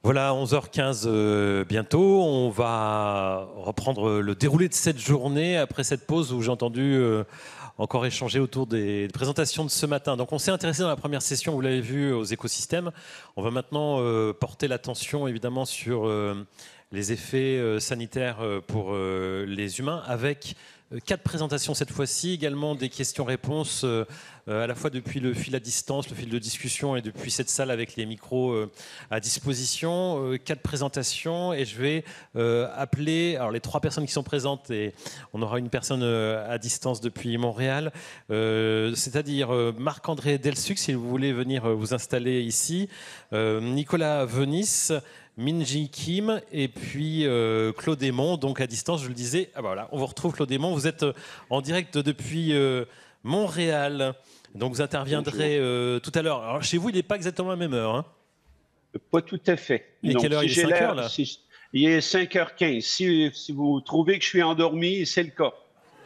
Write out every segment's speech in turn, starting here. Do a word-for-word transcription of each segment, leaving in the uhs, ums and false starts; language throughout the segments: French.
Voilà, onze heures quinze euh, bientôt. On va reprendre le déroulé de cette journée après cette pause où j'ai entendu euh, encore échanger autour des présentations de ce matin. Donc on s'est intéressé dans la première session, vous l'avez vu, aux écosystèmes. On va maintenant euh, porter l'attention évidemment sur euh, les effets euh, sanitaires euh, pour euh, les humains avec euh, quatre présentations cette fois-ci, également des questions-réponses euh, à la fois depuis le fil à distance, le fil de discussion et depuis cette salle avec les micros euh, à disposition. Euh, quatre présentations et je vais euh, appeler alors les trois personnes qui sont présentes et on aura une personne euh, à distance depuis Montréal, euh, c'est-à-dire euh, Marc-André Delsuc, si vous voulez venir euh, vous installer ici, euh, Nicolas Venis, Minji Kim et puis euh, Claude Aymon, donc à distance, je le disais. Ah bah voilà, on vous retrouve Claude Aymon, vous êtes en direct depuis euh, Montréal, donc vous interviendrez euh, tout à l'heure. Alors chez vous, il n'est pas exactement à la même heure. Hein. Pas tout à fait. Il est Donc, quelle heure? si Il est cinq heures là si, il est cinq heures quinze. Si, si vous trouvez que je suis endormi, c'est le cas.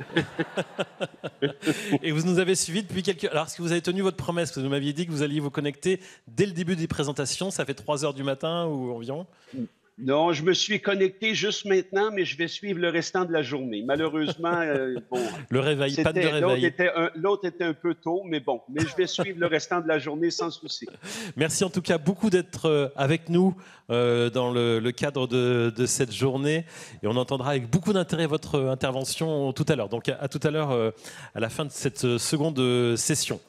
Et vous nous avez suivis depuis quelques... Alors, est-ce que vous avez tenu votre promesse? Parce que vous m'aviez dit que vous alliez vous connecter dès le début des présentations. Ça fait trois heures du matin ou environ? Non, je me suis connecté juste maintenant, mais je vais suivre le restant de la journée. Malheureusement, euh, bon, le réveil, pas de réveil. L'autre était, un, l'autre était un peu tôt, mais bon, mais je vais suivre le restant de la journée sans souci. Merci en tout cas beaucoup d'être avec nous euh, dans le, le cadre de, de cette journée. Et on entendra avec beaucoup d'intérêt votre intervention tout à l'heure. Donc à, à tout à l'heure, euh, à la fin de cette seconde session.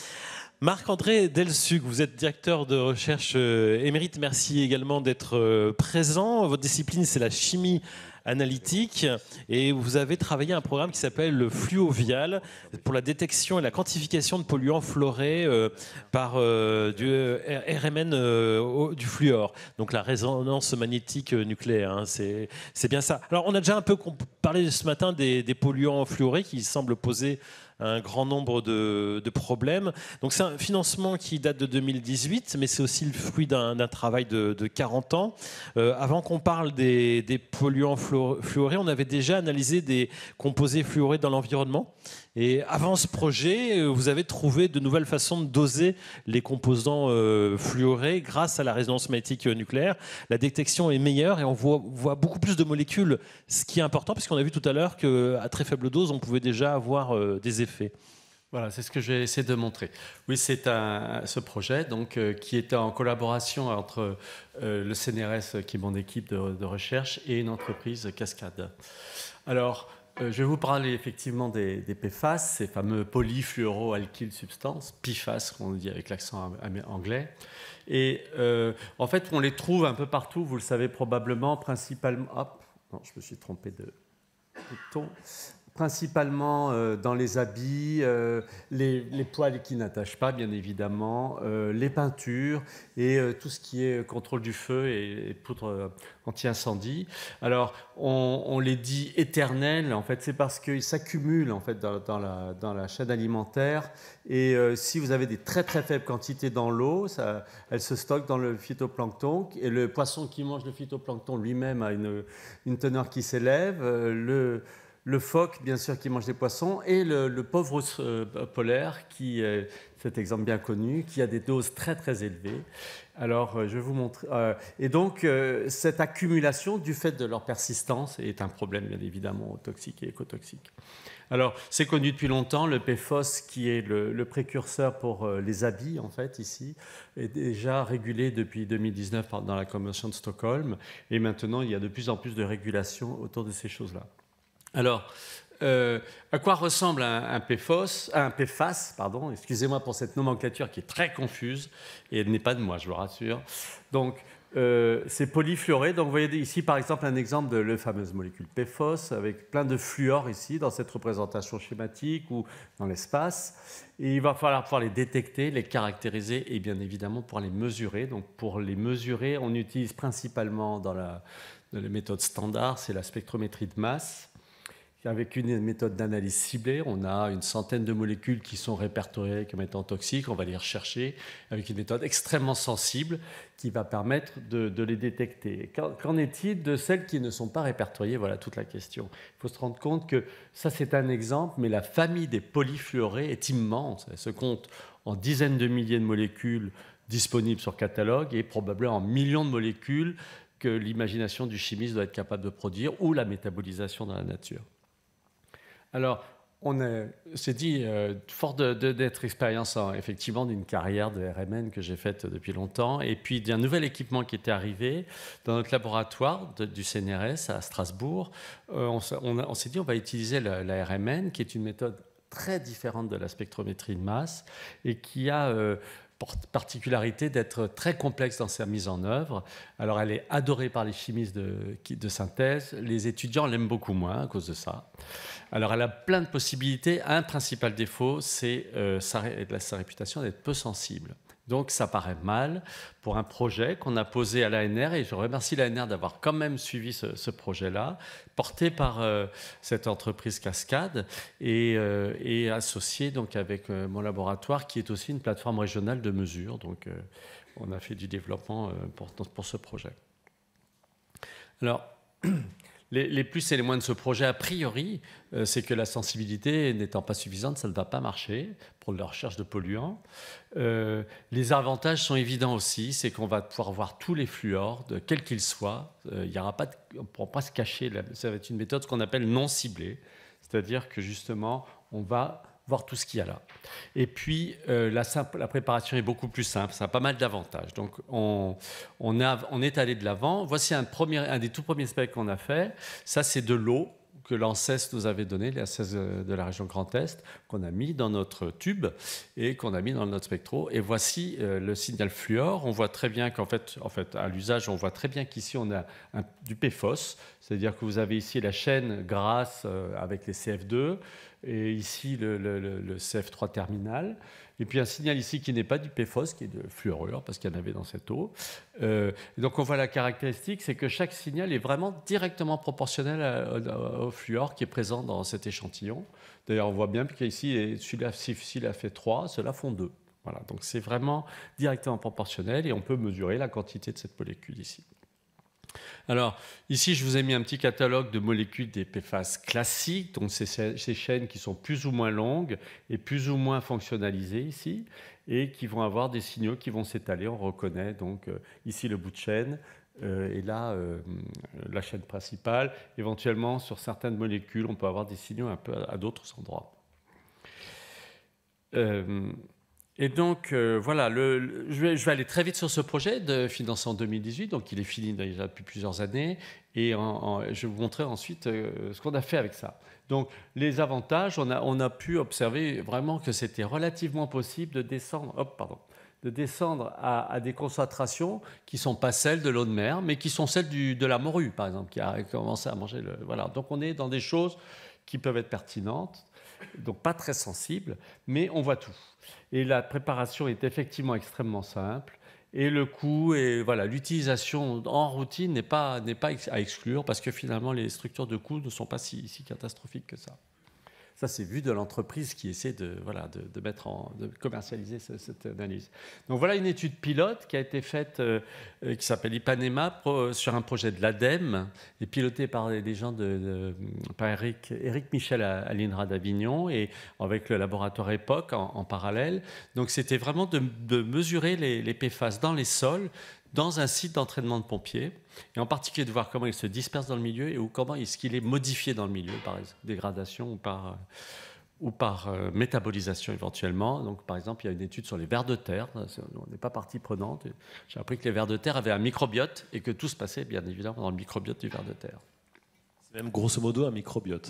Marc-André Delsuc, vous êtes directeur de recherche euh, émérite. Merci également d'être euh, présent. Votre discipline, c'est la chimie analytique et vous avez travaillé un programme qui s'appelle le Fluovial pour la détection et la quantification de polluants fluorés euh, par euh, du R M N euh, du fluor, donc la résonance magnétique nucléaire. Hein, c'est, c'est bien ça. Alors on a déjà un peu parlé ce matin des, des polluants fluorés qui semblent poser un grand nombre de, de problèmes. Donc c'est un financement qui date de deux mille dix-huit, mais c'est aussi le fruit d'un, d'un travail de, de quarante ans. Euh, avant qu'on parle des, des polluants fluorés, on avait déjà analysé des composés fluorés dans l'environnement. Et avant ce projet, vous avez trouvé de nouvelles façons de doser les composants euh, fluorés grâce à la résonance magnétique nucléaire. La détection est meilleure et on voit, voit beaucoup plus de molécules, ce qui est important, puisqu'on a vu tout à l'heure qu'à très faible dose, on pouvait déjà avoir euh, des effets. Voilà, c'est ce que j'ai essayé de montrer. Oui, c'est un, ce projet donc, euh, qui était en collaboration entre euh, le C N R S, qui est mon équipe de, de recherche, et une entreprise, Cascade. Alors, euh, je vais vous parler effectivement des, des P F A S, ces fameux polyfluoroalkyl substances, P F A S, qu'on dit avec l'accent anglais. Et euh, en fait, on les trouve un peu partout, vous le savez probablement, principalement... Hop, non, je me suis trompé de bouton. Principalement euh, dans les habits, euh, les, les poils qui n'attachent pas, bien évidemment, euh, les peintures et euh, tout ce qui est contrôle du feu et, et poudre euh, anti-incendie. Alors, on, on les dit éternels, en fait, c'est parce qu'ils s'accumulent en fait, dans, dans, la, dans la chaîne alimentaire. Et euh, si vous avez des très très faibles quantités dans l'eau, ça, elles se stockent dans le phytoplancton. Et le poisson qui mange le phytoplancton lui-même a une, une teneur qui s'élève. Euh, le Le phoque, bien sûr, qui mange des poissons, et le, le pauvre ours euh, polaire, qui est cet exemple bien connu, qui a des doses très très élevées. Alors, euh, je vais vous montrer. Euh, et donc, euh, cette accumulation, du fait de leur persistance, est un problème, bien évidemment, toxique et écotoxique. Alors, c'est connu depuis longtemps, le P F O S, qui est le, le précurseur pour euh, les habits, en fait, ici, est déjà régulé depuis deux mille dix-neuf dans la Convention de Stockholm, et maintenant, il y a de plus en plus de régulation autour de ces choses-là. Alors, euh, à quoi ressemble un, un P F O S, un P F A S, pardon, excusez-moi pour cette nomenclature qui est très confuse, et elle n'est pas de moi, je vous rassure. Donc, euh, c'est polyfluoré. Donc, vous voyez ici, par exemple, un exemple de la fameuse molécule P F O S, avec plein de fluor ici, dans cette représentation schématique ou dans l'espace. Et il va falloir pouvoir les détecter, les caractériser et bien évidemment pouvoir les mesurer. Donc, pour les mesurer, on utilise principalement dans la, dans les méthodes standards, c'est la spectrométrie de masse. Avec une méthode d'analyse ciblée, on a une centaine de molécules qui sont répertoriées comme étant toxiques. On va les rechercher avec une méthode extrêmement sensible qui va permettre de, de les détecter. Qu'en est-il de celles qui ne sont pas répertoriées? Voilà toute la question. Il faut se rendre compte que ça, c'est un exemple, mais la famille des polyfluorés est immense. Elle se compte en dizaines de milliers de molécules disponibles sur catalogue et probablement en millions de molécules que l'imagination du chimiste doit être capable de produire ou la métabolisation dans la nature. Alors, on s'est dit, euh, fort de, de, d'être expérience en, effectivement d'une carrière de R M N que j'ai faite depuis longtemps, et puis d'un nouvel équipement qui était arrivé dans notre laboratoire de, du C N R S à Strasbourg, euh, on, on, on s'est dit on va utiliser la, la R M N, qui est une méthode très différente de la spectrométrie de masse et qui a euh, particularité d'être très complexe dans sa mise en œuvre. Alors elle est adorée par les chimistes de, de synthèse, les étudiants l'aiment beaucoup moins à cause de ça. Alors elle a plein de possibilités. Un principal défaut, c'est euh, sa, sa réputation d'être peu sensible. Donc ça paraît mal pour un projet qu'on a posé à l'A N R, et je remercie l'A N R d'avoir quand même suivi ce, ce projet-là, porté par euh, cette entreprise Cascade et, euh, et associé donc avec euh, mon laboratoire qui est aussi une plateforme régionale de mesure. Donc euh, on a fait du développement euh, pour, pour ce projet. Alors, Les, les plus et les moins de ce projet, a priori, euh, c'est que la sensibilité n'étant pas suffisante, ça ne va pas marcher pour la recherche de polluants. Euh, les avantages sont évidents aussi, c'est qu'on va pouvoir voir tous les fluors, de, quels qu'ils soient. Euh, il y aura pas de, on ne pourra pas se cacher. Ça va être une méthode qu'on appelle non ciblée, c'est-à-dire que justement, on va voir tout ce qu'il y a là. Et puis, euh, la, simple, la préparation est beaucoup plus simple, ça a pas mal d'avantages. Donc, on, on, a, on est allé de l'avant. Voici un, premier, un des tout premiers specs qu'on a fait. Ça, c'est de l'eau que l'ANSES nous avait donnée, l'ANSES de la région Grand Est, qu'on a mis dans notre tube et qu'on a mis dans notre spectro. Et voici euh, le signal fluor. On voit très bien qu'en fait, en fait, à l'usage, on voit très bien qu'ici, on a un, du P F O S, c'est-à-dire que vous avez ici la chaîne grasse euh, avec les C F deux, et ici le, le, le C F trois terminal, et puis un signal ici qui n'est pas du P F O S, qui est de fluorure, parce qu'il y en avait dans cette eau. Euh, et donc on voit la caractéristique, c'est que chaque signal est vraiment directement proportionnel à, à, au fluor qui est présent dans cet échantillon. D'ailleurs, on voit bien qu'ici, celui-là, s'il a fait trois, ceux-là font deux. Voilà, donc c'est vraiment directement proportionnel, et on peut mesurer la quantité de cette molécule ici. Alors, ici, je vous ai mis un petit catalogue de molécules des P F A S classiques, donc c'est ces chaînes qui sont plus ou moins longues et plus ou moins fonctionnalisées ici, et qui vont avoir des signaux qui vont s'étaler. On reconnaît donc euh, ici le bout de chaîne, euh, et là, euh, la chaîne principale. Éventuellement, sur certaines molécules, on peut avoir des signaux un peu à, à d'autres endroits. Euh, Et donc, euh, voilà, le, le, je, vais, je vais aller très vite sur ce projet, de, financé en deux mille dix-huit, donc il est fini déjà depuis plusieurs années, et en, en, je vais vous montrer ensuite euh, ce qu'on a fait avec ça. Donc, les avantages, on a, on a pu observer vraiment que c'était relativement possible de descendre, hop, pardon, de descendre à, à des concentrations qui ne sont pas celles de l'eau de mer, mais qui sont celles du, de la morue, par exemple, qui a commencé à manger le... Voilà, donc on est dans des choses qui peuvent être pertinentes, donc pas très sensibles, mais on voit tout. Et la préparation est effectivement extrêmement simple. Et le coût et voilà, l'utilisation en routine n'est pas, n'est pas à exclure, parce que finalement, les structures de coûts ne sont pas si, si catastrophiques que ça. Ça, c'est vu de l'entreprise qui essaie de, voilà, de, de, mettre en, de commercialiser ce, cette analyse. Donc voilà une étude pilote qui a été faite, euh, qui s'appelle Ipanema, pro, sur un projet de l'ADEME, et pilotée par des gens de, de par Eric, Eric Michel à, à l'INRA d'Avignon, et avec le laboratoire EPOC en, en parallèle. Donc c'était vraiment de, de mesurer les, les P F A S dans les sols, dans un site d'entraînement de pompiers, et en particulier de voir comment il se disperse dans le milieu et ou comment est-ce qu'il est modifié dans le milieu, par exemple, dégradation ou par, euh, ou par euh, métabolisation éventuellement. Donc, par exemple, il y a une étude sur les vers de terre. On n'est pas partie prenante. J'ai appris que les vers de terre avaient un microbiote et que tout se passait, bien évidemment, dans le microbiote du ver de terre. C'est même grosso modo un microbiote.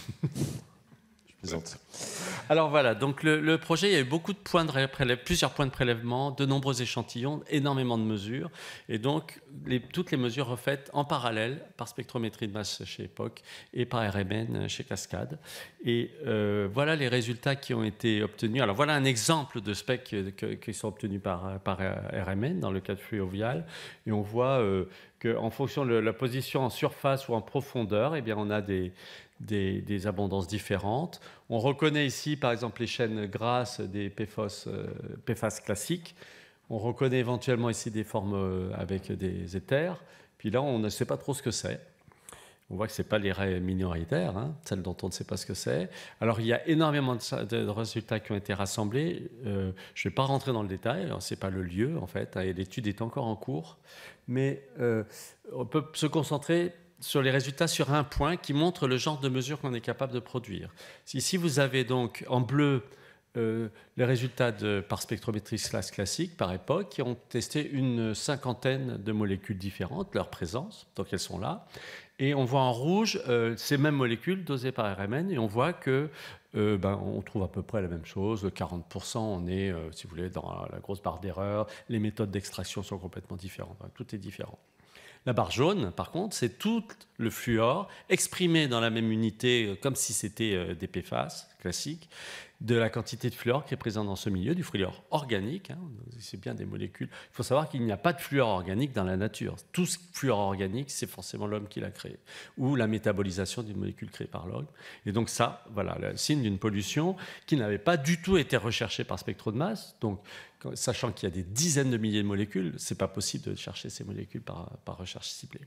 Alors voilà, donc le, le projet, il y a eu beaucoup de points de prélèvement, plusieurs points de prélèvement, de nombreux échantillons, énormément de mesures, et donc les, toutes les mesures refaites en parallèle par spectrométrie de masse chez EPOC et par R M N chez Cascade. Et euh, voilà les résultats qui ont été obtenus. Alors voilà un exemple de specs qui sont obtenus par, par R M N dans le cas de fluovial, et on voit euh, qu'en fonction de la position en surface ou en profondeur, eh bien on a des Des, des abondances différentes. On reconnaît ici, par exemple, les chaînes grasses des P F O S, euh, P F A S classiques. On reconnaît éventuellement ici des formes euh, avec des éthers. Puis là, on ne sait pas trop ce que c'est. On voit que ce n'est pas les raies minoritaires, hein, celles dont on ne sait pas ce que c'est. Alors, il y a énormément de, de, de résultats qui ont été rassemblés. Euh, je ne vais pas rentrer dans le détail, ce n'est pas le lieu, en fait. Hein, et l'étude est encore en cours. Mais euh, on peut se concentrer sur les résultats sur un point qui montre le genre de mesures qu'on est capable de produire. Ici, vous avez donc en bleu euh, les résultats de, par spectrométrie slash classique, par époque, qui ont testé une cinquantaine de molécules différentes, leur présence, donc elles sont là. Et on voit en rouge euh, ces mêmes molécules dosées par R M N, et on voit que euh, ben, on trouve à peu près la même chose. quarante pour cent, on est, euh, si vous voulez, dans la grosse barre d'erreur. Les méthodes d'extraction sont complètement différentes. Enfin, tout est différent. La barre jaune, par contre, c'est tout le fluor exprimé dans la même unité, comme si c'était euh, des P F A S classiques, de la quantité de fluor qui est présente dans ce milieu, du fluor organique. Hein, c'est bien des molécules. Il faut savoir qu'il n'y a pas de fluor organique dans la nature. Tout ce fluor organique, c'est forcément l'homme qui l'a créé, ou la métabolisation d'une molécule créée par l'homme. Et donc ça, voilà, le signe d'une pollution qui n'avait pas du tout été recherchée par spectro de masse. Donc, sachant qu'il y a des dizaines de milliers de molécules, c'est pas possible de chercher ces molécules par, par recherche ciblée.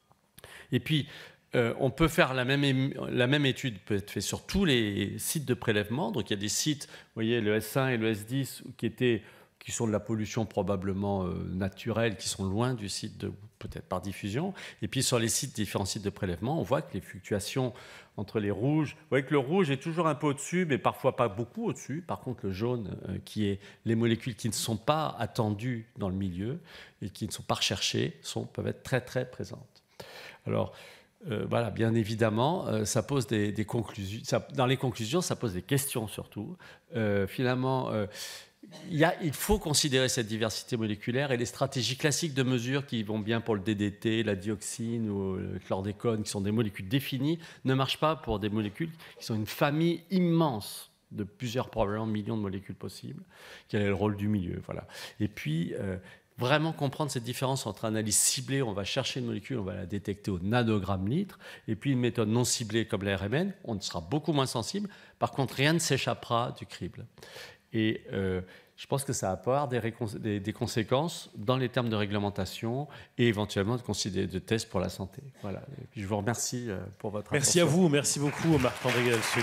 Et puis, Euh, on peut faire la même, la même étude, peut être faite sur tous les sites de prélèvement. Donc il y a des sites, vous voyez, le S un et le S dix, qui, étaient, qui sont de la pollution probablement euh, naturelle, qui sont loin du site, de, peut-être par diffusion. Et puis sur les sites, différents sites de prélèvement, on voit que les fluctuations entre les rouges, vous voyez que le rouge est toujours un peu au-dessus, mais parfois pas beaucoup au-dessus. Par contre, le jaune, euh, qui est les molécules qui ne sont pas attendues dans le milieu et qui ne sont pas recherchées, sont, peuvent être très, très présentes. Alors, Euh, voilà, bien évidemment, euh, ça pose des, des conclusions. Ça, dans les conclusions, ça pose des questions surtout. Euh, finalement, euh, y a, il faut considérer cette diversité moléculaire et les stratégies classiques de mesure qui vont bien pour le D D T, la dioxine ou le chlordécone, qui sont des molécules définies, ne marchent pas pour des molécules qui sont une famille immense de plusieurs, probablement millions de molécules possibles. Quel est le rôle du milieu, voilà. Et puis, euh, vraiment comprendre cette différence entre analyse ciblée, on va chercher une molécule, on va la détecter au nanogramme litre, et puis une méthode non ciblée comme la R M N, on sera beaucoup moins sensible. Par contre, rien ne s'échappera du crible. Et euh, je pense que ça va avoir des, des, des conséquences dans les termes de réglementation et éventuellement de, de tests pour la santé. Voilà. Et puis je vous remercie pour votre attention. Merci à vous, merci beaucoup Marc-André Galsuc.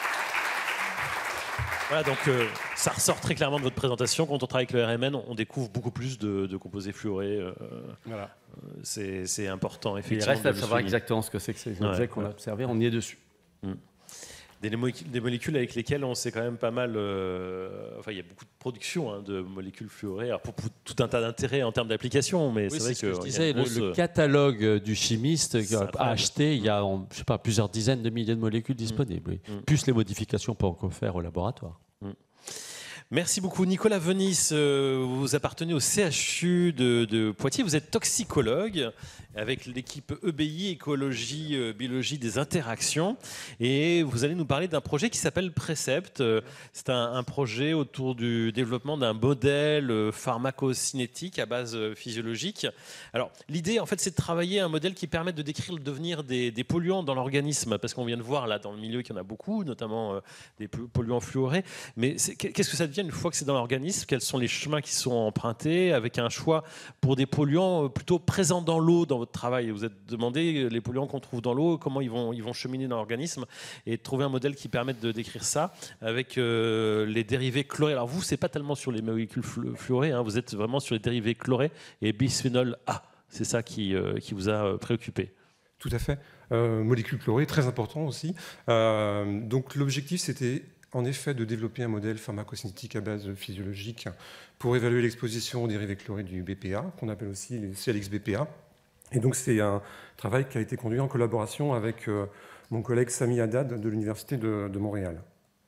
Voilà, donc euh, ça ressort très clairement de votre présentation. Quand on travaille avec le R M N, on découvre beaucoup plus de, de composés fluorés. Euh, voilà. c'est, c'est important, effectivement. Il reste à savoir exactement ce que c'est que ces objets ouais, qu'on ouais. a observés. On y est dessus. Mmh. Des, molécules, des molécules avec lesquelles on sait quand même pas mal... Euh, enfin, il y a beaucoup de production hein, de molécules fluorées, alors pour, pour tout un tas d'intérêts en termes d'application, mais oui, c'est vrai ce que... que je disais, grosse... le, le catalogue du chimiste a acheté, il y a je sais pas, plusieurs dizaines de milliers de molécules disponibles, mmh. oui. mmh. plus les modifications qu'on peut faire au laboratoire. Mmh. Merci beaucoup. Nicolas Venis, euh, vous appartenez au C H U de, de Poitiers, vous êtes toxicologue avec l'équipe E B I, écologie, euh, biologie des interactions, et vous allez nous parler d'un projet qui s'appelle Precept. C'est un, un projet autour du développement d'un modèle pharmacocinétique à base physiologique. Alors l'idée en fait c'est de travailler un modèle qui permette de décrire le devenir des, des polluants dans l'organisme, parce qu'on vient de voir là dans le milieu qu'il y en a beaucoup, notamment euh, des polluants fluorés, mais c'est, qu'est-ce que ça devient une fois que c'est dans l'organisme? Quels sont les chemins qui sont empruntés, avec un choix pour des polluants plutôt présents dans l'eau dans votre travail? Vous êtes demandé les polluants qu'on trouve dans l'eau, comment ils vont, ils vont cheminer dans l'organisme, et trouver un modèle qui permette de décrire ça avec euh, les dérivés chlorés. Alors vous, c'est pas tellement sur les molécules fluorées, hein, vous êtes vraiment sur les dérivés chlorés et bisphénol A. C'est ça qui, euh, qui vous a préoccupé. Tout à fait. Euh, molécules chlorées, très important aussi. Euh, donc l'objectif, c'était en effet de développer un modèle pharmacocinétique à base physiologique pour évaluer l'exposition aux dérivés chlorés du B P A, qu'on appelle aussi les C L X B P A. Et donc c'est un travail qui a été conduit en collaboration avec euh, mon collègue Sami Haddad de l'Université de, de Montréal.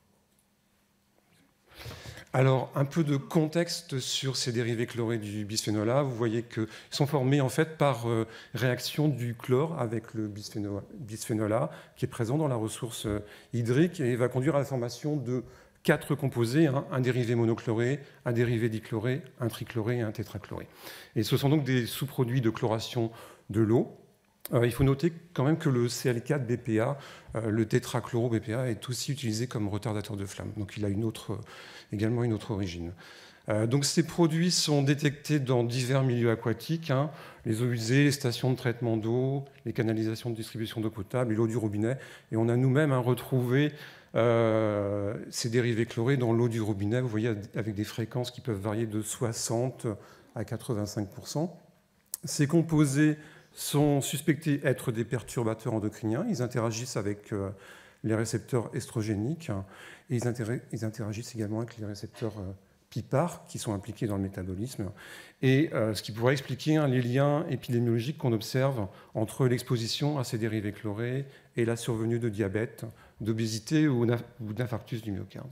Alors, un peu de contexte sur ces dérivés chlorés du bisphénol A. Vous voyez qu'ils sont formés en fait par euh, réaction du chlore avec le bisphénol, bisphénol A, qui est présent dans la ressource euh, hydrique et va conduire à la formation de quatre composés, hein, un dérivé monochloré, un dérivé dichloré, un trichloré et un tétrachloré. Et ce sont donc des sous-produits de chloration de l'eau. Euh, il faut noter quand même que le C L quatre B P A, euh, le tétrachloro-B P A, est aussi utilisé comme retardateur de flamme. Donc il a une autre, euh, également une autre origine. Euh, donc ces produits sont détectés dans divers milieux aquatiques, hein, les eaux usées, les stations de traitement d'eau, les canalisations de distribution d'eau potable et l'eau du robinet. Et on a nous-mêmes hein, retrouvé euh, ces dérivés chlorés dans l'eau du robinet, vous voyez, avec des fréquences qui peuvent varier de soixante à quatre-vingt-cinq pour cent. Ces composés sont suspectés être des perturbateurs endocriniens. Ils interagissent avec euh, les récepteurs estrogéniques et ils, ils interagissent également avec les récepteurs euh, P I P A R qui sont impliqués dans le métabolisme. Et euh, ce qui pourrait expliquer hein, les liens épidémiologiques qu'on observe entre l'exposition à ces dérivés chlorés et la survenue de diabète, d'obésité ou d'infarctus du myocarde.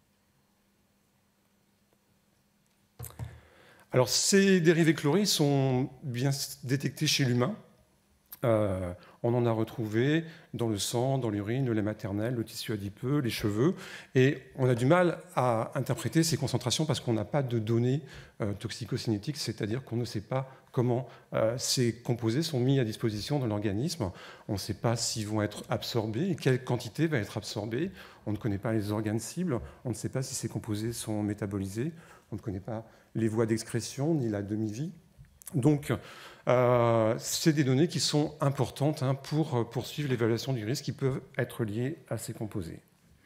Alors, ces dérivés chlorés sont bien détectés chez l'humain. Euh, on en a retrouvé dans le sang, dans l'urine, le lait maternel, le tissu adipeux, les cheveux. Et on a du mal à interpréter ces concentrations parce qu'on n'a pas de données euh, toxicocinétiques, c'est-à-dire qu'on ne sait pas comment euh, ces composés sont mis à disposition dans l'organisme. On ne sait pas s'ils vont être absorbés et quelle quantité va être absorbée. On ne connaît pas les organes cibles. On ne sait pas si ces composés sont métabolisés. On ne connaît pas les voies d'excrétion ni la demi-vie. Donc, euh, c'est des données qui sont importantes hein, pour poursuivre l'évaluation du risque qui peuvent être liées à ces composés.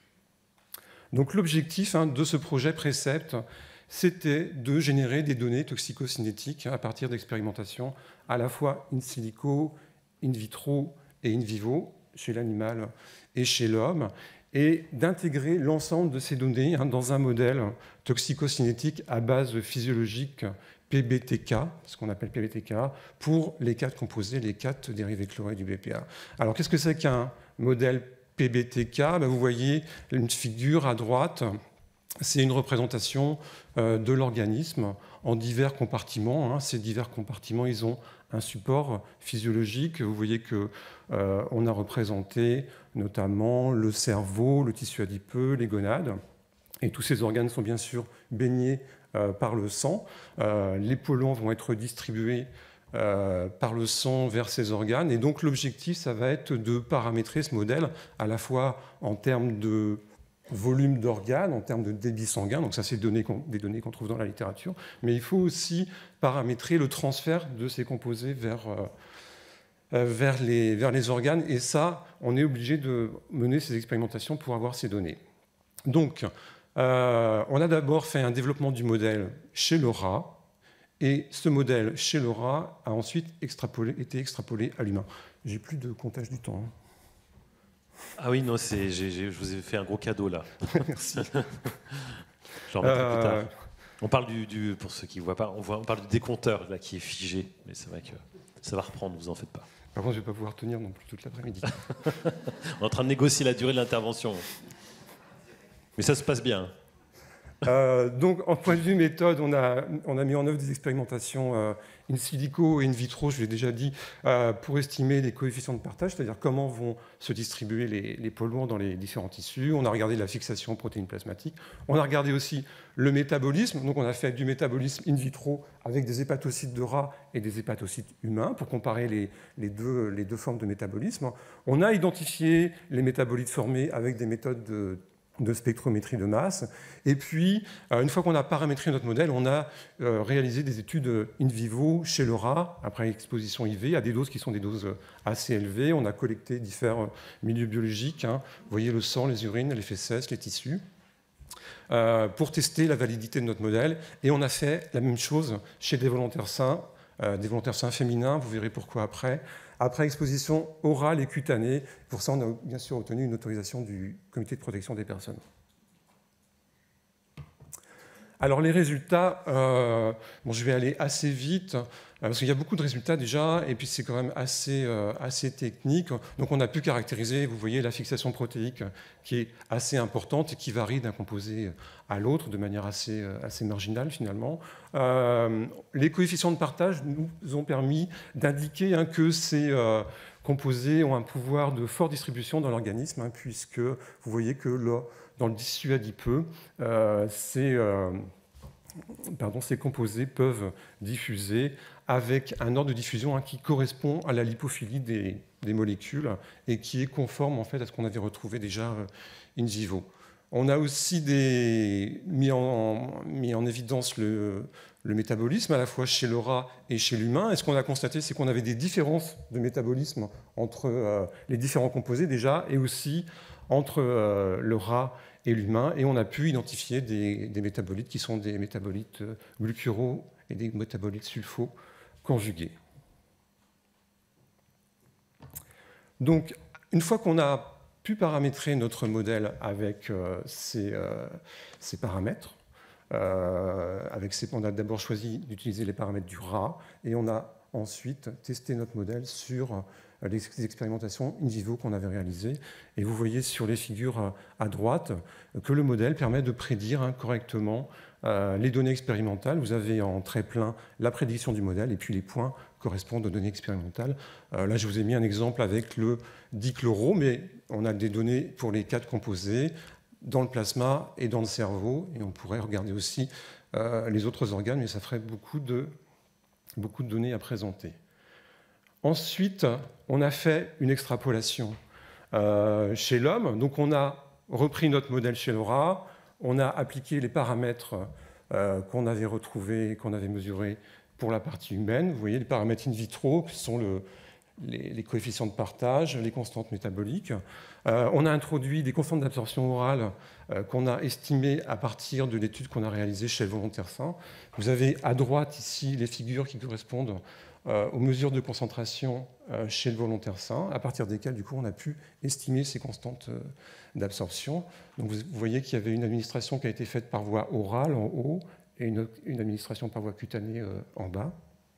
Donc, l'objectif hein, de ce projet Précept, c'était de générer des données toxicocinétiques à partir d'expérimentations à la fois in silico, in vitro et in vivo, chez l'animal et chez l'homme, et d'intégrer l'ensemble de ces données hein, dans un modèle toxicocinétique à base physiologique P B T K, ce qu'on appelle P B T K, pour les quatre composés, les quatre dérivés chlorés du B P A. Alors, qu'est-ce que c'est qu'un modèle P B T K? Ben, vous voyez une figure à droite, c'est une représentation euh, de l'organisme en divers compartiments. Hein. Ces divers compartiments, ils ont un support physiologique. Vous voyez qu'on euh, a représenté notamment le cerveau, le tissu adipeux, les gonades. Et tous ces organes sont bien sûr baignés euh, par le sang. Euh, les polluants vont être distribués euh, par le sang vers ces organes. Et donc l'objectif, ça va être de paramétrer ce modèle à la fois en termes de volume d'organes, en termes de débit sanguin, donc ça c'est des données qu'on trouve dans la littérature, mais il faut aussi paramétrer le transfert de ces composés vers, euh, vers, les, vers les organes, et ça, on est obligé de mener ces expérimentations pour avoir ces données. Donc, euh, on a d'abord fait un développement du modèle chez le rat, et ce modèle chez le rat a ensuite extrapolé, été extrapolé à l'humain. J'ai plus de comptage du temps. Hein. Ah oui, non, j'ai, j'ai, je vous ai fait un gros cadeau là. Merci. Je l'en remettrai plus tard. On parle du, du, pour ceux qui ne voient pas, on, voit, on parle du décompteur là qui est figé, mais c'est vrai que ça va reprendre, vous en faites pas. Par contre, je ne vais pas pouvoir tenir non plus toute l'après-midi. On est en train de négocier la durée de l'intervention. Mais ça se passe bien. Euh, donc, en point de vue méthode, on a, on a mis en œuvre des expérimentations euh, in silico et in vitro, je l'ai déjà dit, euh, pour estimer les coefficients de partage, c'est-à-dire comment vont se distribuer les, les polluants dans les différents tissus. On a regardé la fixation protéines plasmatiques. On a regardé aussi le métabolisme. Donc, on a fait du métabolisme in vitro avec des hépatocytes de rats et des hépatocytes humains pour comparer les, les, deux, les deux formes de métabolisme. On a identifié les métabolites formés avec des méthodes de de spectrométrie de masse. Et puis, une fois qu'on a paramétré notre modèle, on a réalisé des études in vivo chez le rat, après exposition I V, à des doses qui sont des doses assez élevées. On a collecté différents milieux biologiques. Hein. Vous voyez le sang, les urines, les fesses, les tissus, euh, pour tester la validité de notre modèle. Et on a fait la même chose chez des volontaires sains, euh, des volontaires sains féminins, vous verrez pourquoi après, après exposition orale et cutanée. Pour ça, on a bien sûr obtenu une autorisation du Comité de protection des personnes. Alors les résultats, euh, bon, je vais aller assez vite, euh, parce qu'il y a beaucoup de résultats déjà, et puis c'est quand même assez, euh, assez technique. Donc on a pu caractériser, vous voyez, la fixation protéique qui est assez importante et qui varie d'un composé à l'autre de manière assez, assez marginale finalement. Euh, les coefficients de partage nous ont permis d'indiquer hein, que ces euh, composés ont un pouvoir de forte distribution dans l'organisme, hein, puisque vous voyez que là, dans le tissu adipeux, euh, ces, euh, pardon, ces composés peuvent diffuser avec un ordre de diffusion hein, qui correspond à la lipophilie des, des molécules et qui est conforme en fait, à ce qu'on avait retrouvé déjà in vivo. On a aussi des, mis, en, mis en évidence le, le métabolisme, à la fois chez le rat et chez l'humain. Et ce qu'on a constaté, c'est qu'on avait des différences de métabolisme entre euh, les différents composés déjà, et aussi entre euh, le rat et l'humain. Et on a pu identifier des, des métabolites qui sont des métabolites glucuraux et des métabolites sulfo conjugués. Donc, une fois qu'on a pu paramétrer notre modèle avec euh, ces, euh, ces paramètres, euh, avec ces, on a d'abord choisi d'utiliser les paramètres du rat, et on a ensuite testé notre modèle sur euh, les expérimentations in vivo qu'on avait réalisées. Et vous voyez sur les figures à droite que le modèle permet de prédire hein, correctement euh, les données expérimentales. Vous avez en trait plein la prédiction du modèle, et puis les points correspondent aux données expérimentales. Euh, là, je vous ai mis un exemple avec le dichloro, mais on a des données pour les quatre composés dans le plasma et dans le cerveau, et on pourrait regarder aussi euh, les autres organes, mais ça ferait beaucoup de, beaucoup de données à présenter. Ensuite, on a fait une extrapolation euh, chez l'homme. Donc, on a repris notre modèle chez le rat, on a appliqué les paramètres euh, qu'on avait retrouvés, qu'on avait mesurés pour la partie humaine. Vous voyez les paramètres in vitro, qui sont le, les, les coefficients de partage, les constantes métaboliques. Euh, on a introduit des constantes d'absorption orale euh, qu'on a estimées à partir de l'étude qu'on a réalisée chez le volontaire sain. Vous avez à droite ici les figures qui correspondent euh, aux mesures de concentration euh, chez le volontaire sain, à partir desquelles du coup on a pu estimer ces constantes euh, d'absorption. Donc vous voyez qu'il y avait une administration qui a été faite par voie orale en haut, et une, une administration par voie cutanée euh, en bas.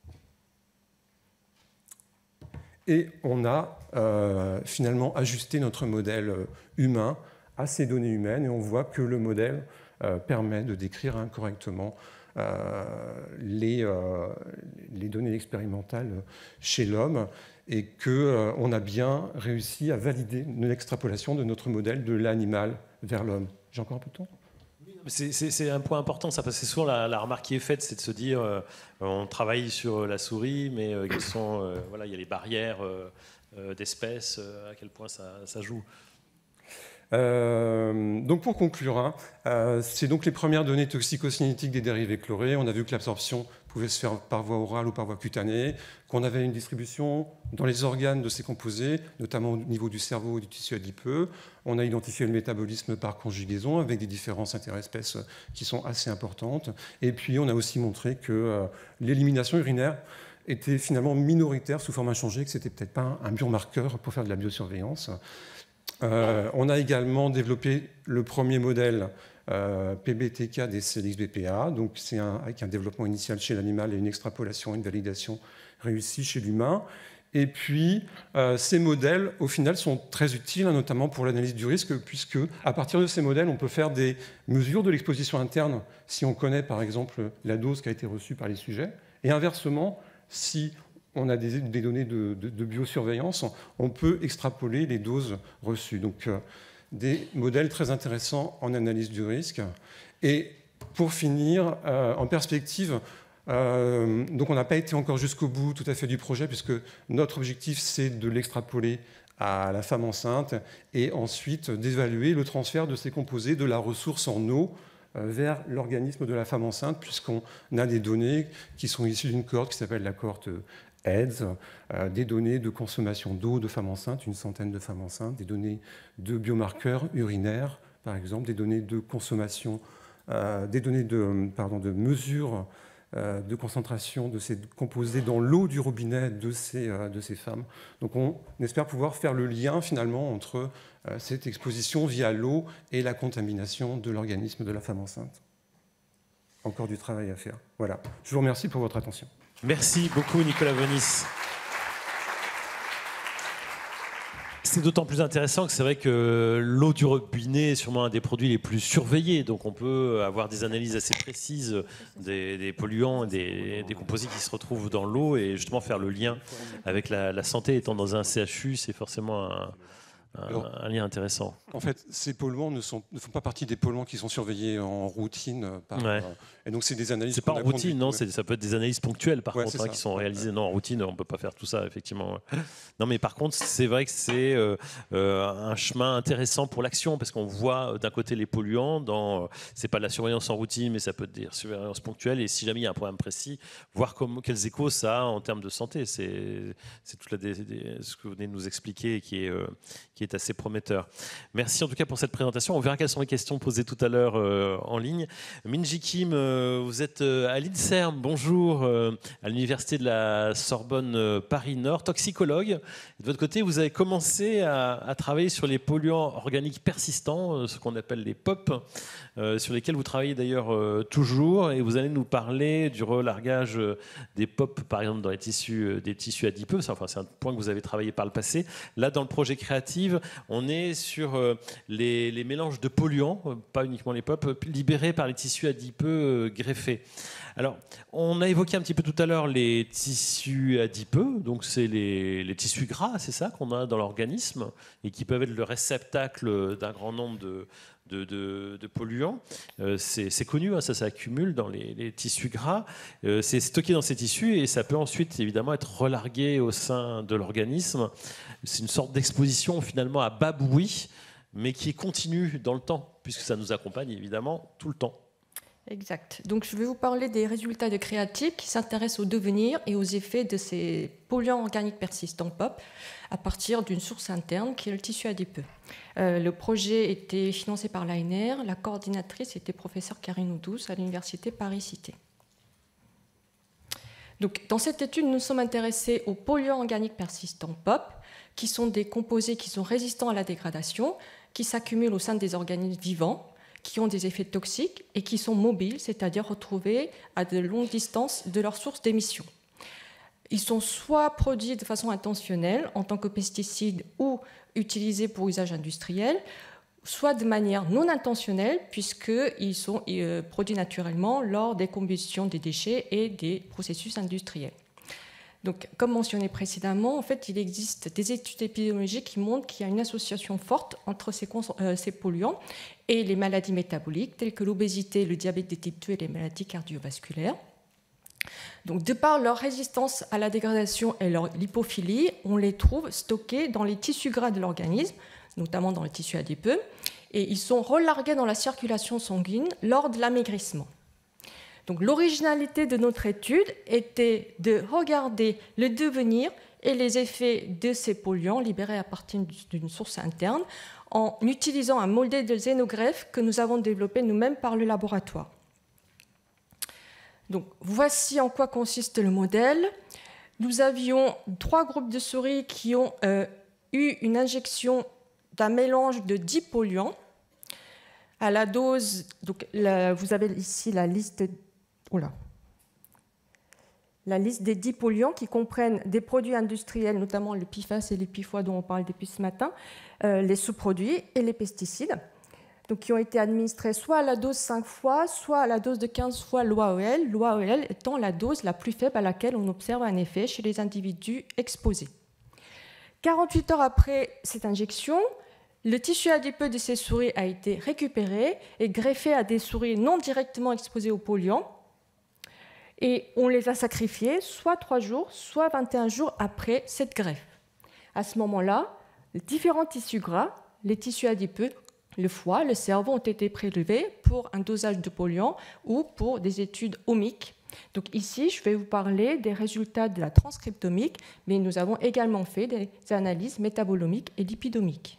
Et on a euh, finalement ajusté notre modèle euh, humain à ces données humaines, et on voit que le modèle euh, permet de décrire hein, correctement euh, les, euh, les données expérimentales chez l'homme, et qu'on euh, a bien réussi à valider l'extrapolation de notre modèle de l'animal vers l'homme. J'ai encore un peu de temps ? C'est un point important, ça, parce que souvent la, la remarque qui est faite, c'est de se dire euh, on travaille sur la souris, mais euh, sont, euh, voilà, il y a les barrières euh, euh, d'espèces, euh, à quel point ça, ça joue. Euh, donc pour conclure, hein, euh, c'est donc les premières données toxicocinétiques des dérivés chlorés. On a vu que l'absorption pouvait se faire par voie orale ou par voie cutanée, qu'on avait une distribution dans les organes de ces composés, notamment au niveau du cerveau et du tissu adipeux. On a identifié le métabolisme par conjugaison avec des différences interespèces qui sont assez importantes. Et puis on a aussi montré que euh, l'élimination urinaire était finalement minoritaire sous forme inchangée, que ce n'était peut-être pas un biomarqueur pour faire de la biosurveillance. Euh, on a également développé le premier modèle euh, P B T K des C L X B P A, donc c'est avec un développement initial chez l'animal et une extrapolation et une validation réussie chez l'humain. Et puis, euh, ces modèles, au final, sont très utiles, hein, notamment pour l'analyse du risque, puisque à partir de ces modèles, on peut faire des mesures de l'exposition interne si on connaît, par exemple, la dose qui a été reçue par les sujets. Et inversement, si on a des, des données de, de, de biosurveillance, on peut extrapoler les doses reçues. Donc, euh, des modèles très intéressants en analyse du risque. Et pour finir, euh, en perspective, euh, donc on n'a pas été encore jusqu'au bout tout à fait du projet, puisque notre objectif, c'est de l'extrapoler à la femme enceinte et ensuite d'évaluer le transfert de ces composés de la ressource en eau vers l'organisme de la femme enceinte, puisqu'on a des données qui sont issues d'une cohorte qui s'appelle la cohorte AIDS, euh, des données de consommation d'eau de femmes enceintes, une centaine de femmes enceintes, des données de biomarqueurs urinaires, par exemple, des données de consommation, euh, des données de, pardon, de mesure euh, de concentration de ces composés dans l'eau du robinet de ces, euh, de ces femmes. Donc on espère pouvoir faire le lien finalement entre euh, cette exposition via l'eau et la contamination de l'organisme de la femme enceinte. Encore du travail à faire. Voilà. Je vous remercie pour votre attention. Merci beaucoup, Nicolas Bonis. C'est d'autant plus intéressant que c'est vrai que l'eau du robinet est sûrement un des produits les plus surveillés. Donc on peut avoir des analyses assez précises des, des polluants, des, des composés qui se retrouvent dans l'eau, et justement faire le lien avec la, la santé. Étant dans un C H U, c'est forcément un, un, Alors, un lien intéressant. En fait, ces polluants ne, sont, ne font pas partie des polluants qui sont surveillés en routine. Par, Ouais. euh, et donc, c'est des analyses. C'est pas en routine, conduites, non, ouais. c'est- ça peut être des analyses ponctuelles, par Ouais, contre, c'est hein, ça. qui sont Ouais, réalisées. ouais. Non, en routine, on peut pas faire tout ça, effectivement. Non, mais par contre, c'est vrai que c'est euh, euh, un chemin intéressant pour l'action, parce qu'on voit euh, d'un côté les polluants, dans, euh, c'est pas de la surveillance en routine, mais ça peut être des surveillances ponctuelles, et si jamais il y a un problème précis, voir comment, quels échos ça a en termes de santé. C'est c'est tout la, des, des, ce que vous venez de nous expliquer, qui est, euh, qui est assez prometteur. Merci en tout cas pour cette présentation. On verra quelles sont les questions posées tout à l'heure euh, en ligne. Minji Kim, euh, vous êtes euh, à l'INSERM, bonjour, euh, à l'Université de la Sorbonne euh, Paris-Nord, toxicologue. De votre côté, vous avez commencé à, à travailler sur les polluants organiques persistants, euh, ce qu'on appelle les P O P, euh, sur lesquels vous travaillez d'ailleurs euh, toujours, et vous allez nous parler du relargage euh, des P O P, par exemple, dans les tissus, euh, des tissus adipeux. C'est, enfin, c'est un point que vous avez travaillé par le passé. Là, dans le projet Créative, on est sur euh, les, les mélanges de polluants, euh, pas uniquement les P O P, libérés par les tissus adipeux euh, greffés. Alors, on a évoqué un petit peu tout à l'heure les tissus adipeux, donc c'est les, les tissus gras, c'est ça qu'on a dans l'organisme, et qui peuvent être le réceptacle d'un grand nombre de, de, de, de polluants. Euh, c'est, c'est connu, hein, ça s'accumule dans les, les tissus gras, euh, c'est stocké dans ces tissus, et ça peut ensuite évidemment être relargué au sein de l'organisme. C'est une sorte d'exposition finalement à bas bruit, mais qui est continue dans le temps, puisque ça nous accompagne évidemment tout le temps. Exact. Donc, je vais vous parler des résultats de Créative qui s'intéressent au devenir et aux effets de ces polluants organiques persistants P O P à partir d'une source interne qui est le tissu adipeux. Euh, le projet était financé par l'A N R. La coordinatrice était professeure Karine Oudous à l'Université Paris-Cité. Donc, dans cette étude, nous nous sommes intéressés aux polluants organiques persistants P O P, qui sont des composés qui sont résistants à la dégradation, qui s'accumulent au sein des organismes vivants, qui ont des effets toxiques et qui sont mobiles, c'est-à-dire retrouvés à de longues distances de leur source d'émission. Ils sont soit produits de façon intentionnelle en tant que pesticides ou utilisés pour usage industriel, soit de manière non intentionnelle puisqu'ils sont euh, produits naturellement lors des combustions des déchets et des processus industriels. Donc, comme mentionné précédemment, en fait, il existe des études épidémiologiques qui montrent qu'il y a une association forte entre ces, euh, ces polluants et les maladies métaboliques, telles que l'obésité, le diabète de type deux et les maladies cardiovasculaires. Donc, de par leur résistance à la dégradation et leur lipophilie, on les trouve stockés dans les tissus gras de l'organisme, notamment dans le tissu adipeux, et ils sont relargués dans la circulation sanguine lors de l'amaigrissement. Donc, l'originalité de notre étude était de regarder le devenir et les effets de ces polluants libérés à partir d'une source interne en utilisant un modèle de xénogreffe que nous avons développé nous-mêmes par le laboratoire. Donc, voici en quoi consiste le modèle. Nous avions trois groupes de souris qui ont euh, eu une injection d'un mélange de dix polluants. À la dose, donc, la, vous avez ici la liste, oula, la liste des dix polluants qui comprennent des produits industriels, notamment le P F A S et les P F O A dont on parle depuis ce matin, euh, les sous-produits et les pesticides, donc, qui ont été administrés soit à la dose cinq fois, soit à la dose de quinze fois l'O A E L, l'O A E L étant la dose la plus faible à laquelle on observe un effet chez les individus exposés. quarante-huit heures après cette injection, le tissu adipeux de ces souris a été récupéré et greffé à des souris non directement exposées aux polluants. Et on les a sacrifiés soit trois jours, soit vingt et un jours après cette greffe. À ce moment-là, les différents tissus gras, les tissus adipeux, le foie, le cerveau ont été prélevés pour un dosage de polluants ou pour des études omiques. Donc ici, je vais vous parler des résultats de la transcriptomique, mais nous avons également fait des analyses métabolomiques et lipidomiques.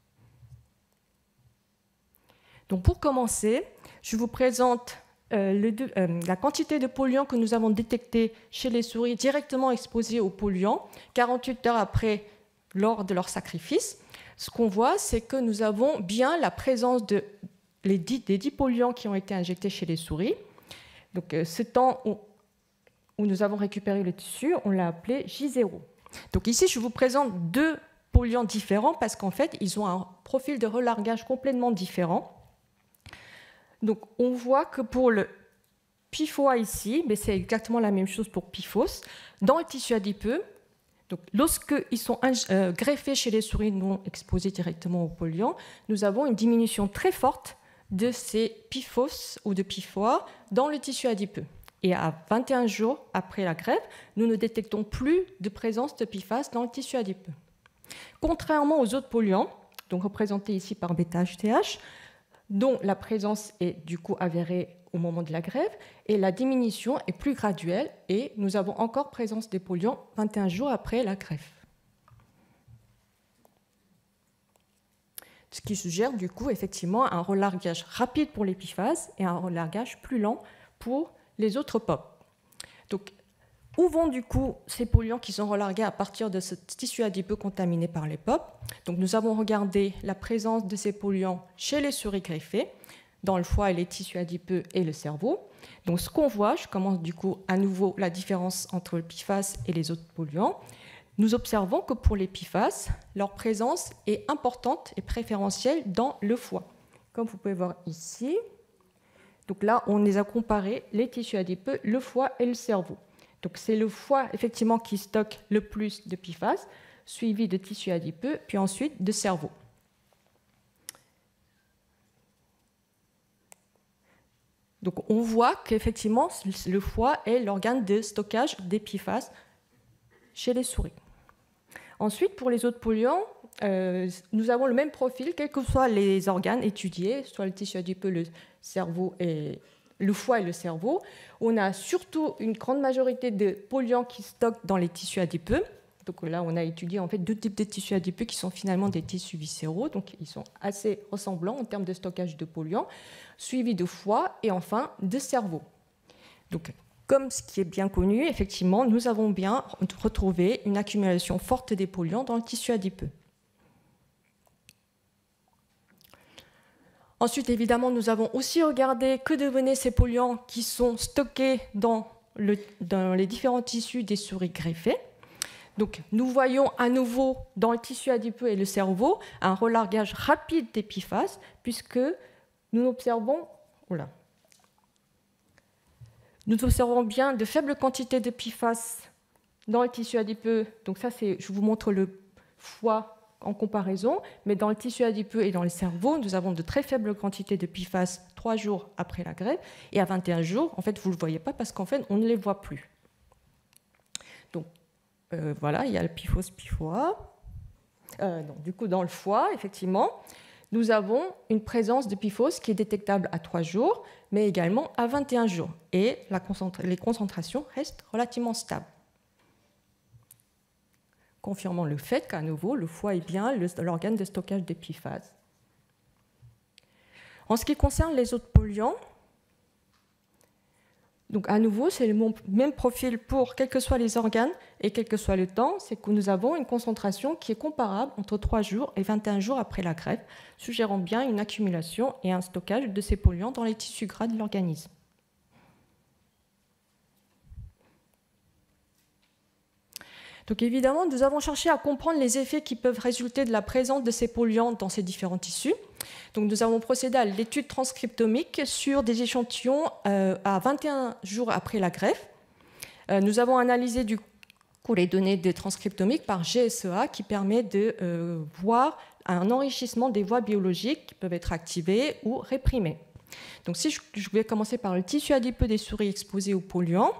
Donc pour commencer, je vous présente euh, le, euh, la quantité de polluants que nous avons détectés chez les souris directement exposées aux polluants, quarante-huit heures après, lors de leur sacrifice. Ce qu'on voit, c'est que nous avons bien la présence de, les dix, des dix polluants qui ont été injectés chez les souris. Donc euh, ce temps où, où nous avons récupéré le tissu, on l'a appelé J zéro. Donc ici, je vous présente deux polluants différents parce qu'en fait, ils ont un profil de relargage complètement différent. Donc, on voit que pour le P F O A ici, mais c'est exactement la même chose pour P F O S, dans le tissu adipeux, Donc, lorsqu'ils sont euh, greffés chez les souris non exposées directement au polluant, nous avons une diminution très forte de ces P F O S ou de P F O A dans le tissu adipeux. Et à vingt et un jours après la greffe, nous ne détectons plus de présence de P F A S dans le tissu adipeux. Contrairement aux autres polluants, donc représentés ici par bêta H T H, dont la présence est du coup avérée au moment de la greffe, et la diminution est plus graduelle, et nous avons encore présence des polluants vingt et un jours après la greffe. Ce qui suggère du coup effectivement un relargage rapide pour les P F A S et un relargage plus lent pour les autres P O P. Donc, où vont du coup ces polluants qui sont relargués à partir de ce tissu adipeux contaminé par les P O P? Donc, nous avons regardé la présence de ces polluants chez les souris greffées, dans le foie et les tissus adipeux et le cerveau. Donc, ce qu'on voit, je commence du coup à nouveau la différence entre le P F A S et les autres polluants. Nous observons que pour les P F A S, leur présence est importante et préférentielle dans le foie. Comme vous pouvez voir ici, donc là, on les a comparés, les tissus adipeux, le foie et le cerveau. Donc c'est le foie effectivement qui stocke le plus de P F A S, suivi de tissus adipeux, puis ensuite de cerveau. Donc on voit qu'effectivement, le foie est l'organe de stockage des P F A S chez les souris. Ensuite, pour les autres polluants, euh, nous avons le même profil, quels que soient les organes étudiés, soit le tissu adipeux, le cerveau et le foie et le cerveau. On a surtout une grande majorité de polluants qui stockent dans les tissus adipeux. Donc là, on a étudié en fait deux types de tissus adipeux qui sont finalement des tissus viscéraux, donc ils sont assez ressemblants en termes de stockage de polluants, suivis de foie et enfin de cerveau. Donc, comme ce qui est bien connu, effectivement, nous avons bien retrouvé une accumulation forte des polluants dans le tissu adipeux. Ensuite, évidemment, nous avons aussi regardé que devenaient ces polluants qui sont stockés dans, le, dans les différents tissus des souris greffées. Donc, nous voyons à nouveau dans le tissu adipeux et le cerveau un relargage rapide des P F A S, puisque nous observons... Oh là, Nous observons bien de faibles quantités de P F A S dans le tissu adipeux. Donc ça, c'est, je vous montre le foie en comparaison, mais dans le tissu adipeux et dans le cerveau, nous avons de très faibles quantités de P F A S trois jours après la greffe, et à vingt et un jours, en fait, vous ne le voyez pas parce qu'en fait, on ne les voit plus. Donc euh, voilà, il y a le P F O S, P F O A. Euh, donc, du coup, dans le foie, effectivement, nous avons une présence de P F O S qui est détectable à trois jours, mais également à vingt et un jours. Et la concentra- les concentrations restent relativement stables, confirmant le fait qu'à nouveau, le foie est bien l'organe de stockage des P F A S. En ce qui concerne les autres polluants, donc à nouveau, c'est le même profil pour quels que soient les organes et quel que soit le temps, c'est que nous avons une concentration qui est comparable entre trois jours et vingt et un jours après la greffe, suggérant bien une accumulation et un stockage de ces polluants dans les tissus gras de l'organisme. Donc évidemment, nous avons cherché à comprendre les effets qui peuvent résulter de la présence de ces polluants dans ces différents tissus. Donc nous avons procédé à l'étude transcriptomique sur des échantillons euh, à vingt et un jours après la greffe. Euh, nous avons analysé du coup les données de transcriptomique par G S E A qui permet de euh, voir un enrichissement des voies biologiques qui peuvent être activées ou réprimées. Donc si je, je vais commencer par le tissu adipeux des souris exposées aux polluants,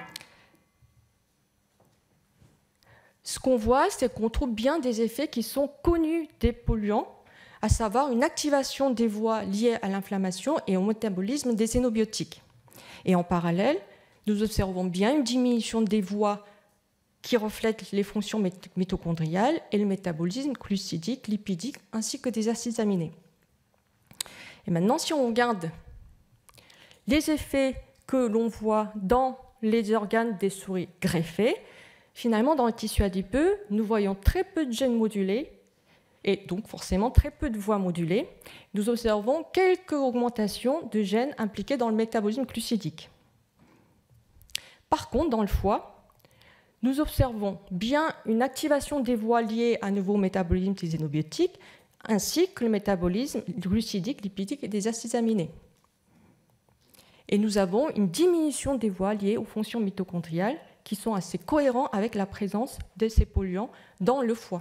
ce qu'on voit, c'est qu'on trouve bien des effets qui sont connus des polluants, à savoir une activation des voies liées à l'inflammation et au métabolisme des xénobiotiques. Et en parallèle, nous observons bien une diminution des voies qui reflètent les fonctions mitochondriales et le métabolisme glucidique, lipidique, ainsi que des acides aminés. Et maintenant, si on regarde les effets que l'on voit dans les organes des souris greffées, finalement, dans le tissu adipeux, nous voyons très peu de gènes modulés et donc forcément très peu de voies modulées. Nous observons quelques augmentations de gènes impliqués dans le métabolisme glucidique. Par contre, dans le foie, nous observons bien une activation des voies liées à nouveau au métabolisme des xénobiotiques, ainsi que le métabolisme glucidique, lipidique et des acides aminés. Et nous avons une diminution des voies liées aux fonctions mitochondriales qui sont assez cohérents avec la présence de ces polluants dans le foie.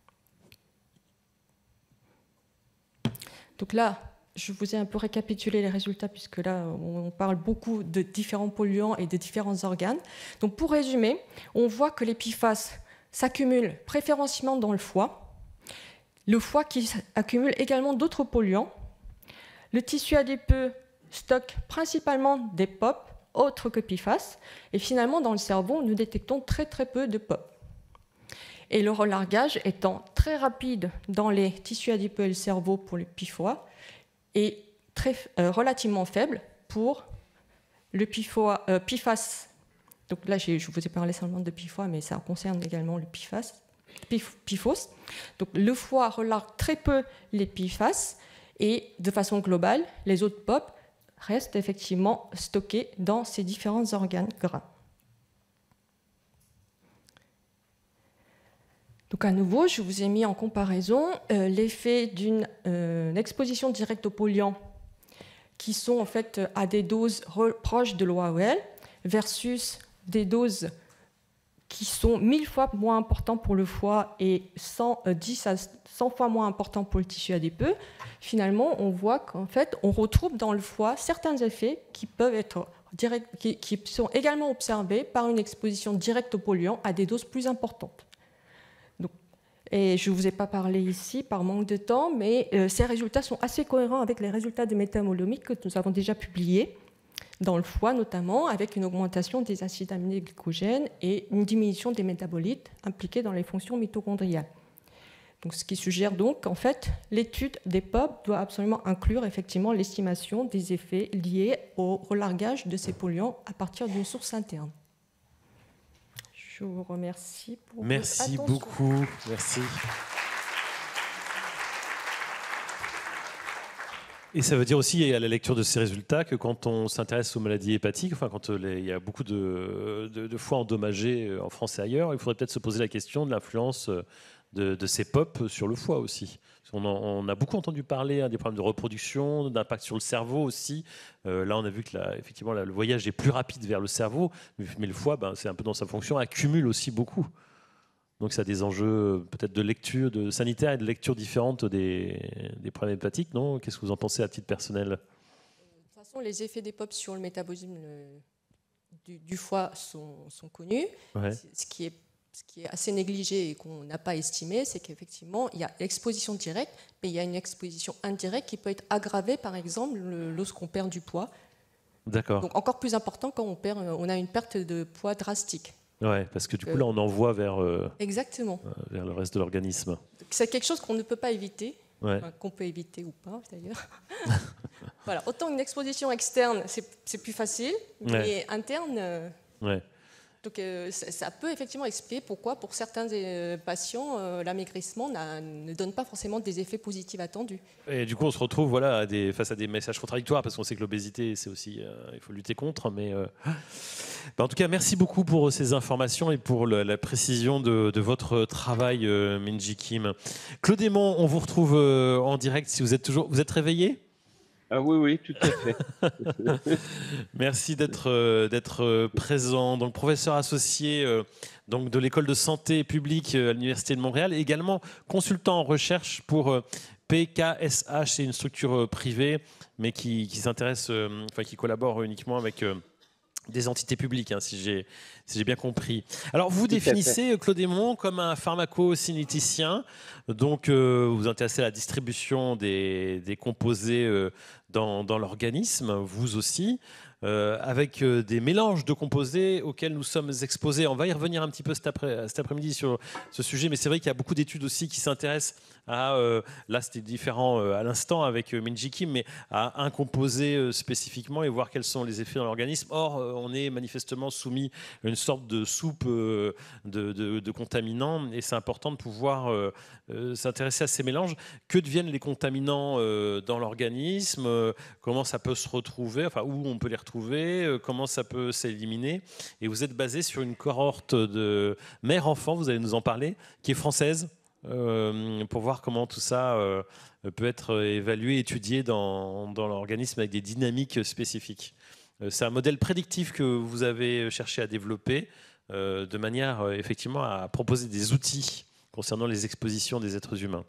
Donc là, je vous ai un peu récapitulé les résultats puisque là, on parle beaucoup de différents polluants et de différents organes. Donc pour résumer, on voit que les P F A S s'accumulent préférentiellement dans le foie. Le foie qui accumule également d'autres polluants. Le tissu adipeux stocke principalement des P O P autres que P F A S. Et finalement, dans le cerveau, nous détectons très très peu de P O P. Et le relargage étant très rapide dans les tissus adipeux et le cerveau pour le P F O A, et très, euh, relativement faible pour le P F O A, euh, P F A S. Donc là, je vous ai parlé seulement de P F O A, mais ça concerne également le P F A S, P F O S. Donc le foie relargue très peu les P F A S, et de façon globale, les autres P O P restent effectivement stockés dans ces différents organes gras. Donc à nouveau, je vous ai mis en comparaison euh, l'effet d'une euh, exposition directe aux polluants qui sont en fait à des doses proches de l'O A O L versus des doses qui sont mille fois moins importantes pour le foie et cent, euh, dix à cent fois moins importantes pour le tissu adipeux. Finalement, on voit qu'en fait, on retrouve dans le foie certains effets qui peuvent être direct, qui, qui sont également observés par une exposition directe aux polluants à des doses plus importantes. Et je ne vous ai pas parlé ici par manque de temps, mais euh, ces résultats sont assez cohérents avec les résultats de métabolomiques que nous avons déjà publiés, dans le foie notamment, avec une augmentation des acides aminés glycogènes et une diminution des métabolites impliqués dans les fonctions mitochondriales. Donc, ce qui suggère donc qu'en fait, l'étude des P O P doit absolument inclure effectivement l'estimation des effets liés au relargage de ces polluants à partir d'une source interne. Je vous remercie pour Merci votre attention. beaucoup. Merci. Et ça veut dire aussi, à la lecture de ces résultats, que quand on s'intéresse aux maladies hépatiques, enfin quand les, il y a beaucoup de, de, de foies endommagés en France et ailleurs, il faudrait peut-être se poser la question de l'influence de, de ces P O P sur le foie aussi. On, en, on a beaucoup entendu parler hein, des problèmes de reproduction, d'impact sur le cerveau aussi. Euh, là, on a vu que la, effectivement, là, le voyage est plus rapide vers le cerveau, mais le foie, ben, c'est un peu dans sa fonction, accumule aussi beaucoup. Donc ça a des enjeux peut-être de lecture, de sanitaire et de lecture différentes des, des problèmes hépatiques, non? Qu'est-ce que vous en pensez à titre personnel? De toute façon, les effets des P O P sur le métabolisme du, du foie sont, sont connus. Ouais. Ce qui est Ce qui est assez négligé et qu'on n'a pas estimé, c'est qu'effectivement, il y a l'exposition directe, mais il y a une exposition indirecte qui peut être aggravée, par exemple, lorsqu'on perd du poids. D'accord. Donc encore plus important quand on, perd, on a une perte de poids drastique. Ouais, parce que du coup, là, on envoie vers, euh, Exactement. euh, vers le reste de l'organisme. C'est quelque chose qu'on ne peut pas éviter, Ouais. enfin, qu'on peut éviter ou pas, d'ailleurs. Voilà. Autant une exposition externe, c'est plus facile, mais Ouais. interne... Euh, Ouais. Donc, euh, ça, ça peut effectivement expliquer pourquoi, pour certains euh, patients, euh, l'amaigrissement ne donne pas forcément des effets positifs attendus. Et du coup, on se retrouve voilà, à des, face à des messages contradictoires, parce qu'on sait que l'obésité, c'est aussi, euh, il faut lutter contre. Mais euh... ben, en tout cas, merci beaucoup pour ces informations et pour le, la précision de, de votre travail, euh, Minji Kim. Claude Aymon, on vous retrouve euh, en direct si vous êtes toujours, vous êtes réveillé? Ah oui, oui, tout à fait. Merci d'être euh, d'être euh, présent. Donc, professeur associé euh, donc de l'école de santé publique euh, à l'Université de Montréal, et également consultant en recherche pour euh, P K S H, c'est une structure euh, privée, mais qui, qui s'intéresse, euh, enfin qui collabore uniquement avec euh, des entités publiques, hein, si j'ai si j'ai bien compris. Alors, vous Tout définissez Claude Aymon comme un pharmacocinéticien, donc euh, vous vous intéressez à la distribution des, des composés euh, dans, dans l'organisme, vous aussi, euh, avec euh, des mélanges de composés auxquels nous sommes exposés. On va y revenir un petit peu cet, après, cet après-midi sur ce sujet, mais c'est vrai qu'il y a beaucoup d'études aussi qui s'intéressent à, euh, là c'était différent euh, à l'instant avec euh, Minji Kim, mais à un composé euh, spécifiquement et voir quels sont les effets dans l'organisme. Or, euh, on est manifestement soumis à une sorte de soupe euh, de, de, de contaminants, et c'est important de pouvoir euh, euh, s'intéresser à ces mélanges. Que deviennent les contaminants euh, dans l'organisme, euh, comment ça peut se retrouver, enfin où on peut les retrouver, euh, comment ça peut s'éliminer. Et vous êtes basé sur une cohorte de mères-enfants, vous allez nous en parler, qui est française, euh, pour voir comment tout ça euh, peut être évalué, étudié dans, dans l'organisme avec des dynamiques spécifiques. C'est un modèle prédictif que vous avez cherché à développer euh, de manière euh, effectivement à proposer des outils concernant les expositions des êtres humains.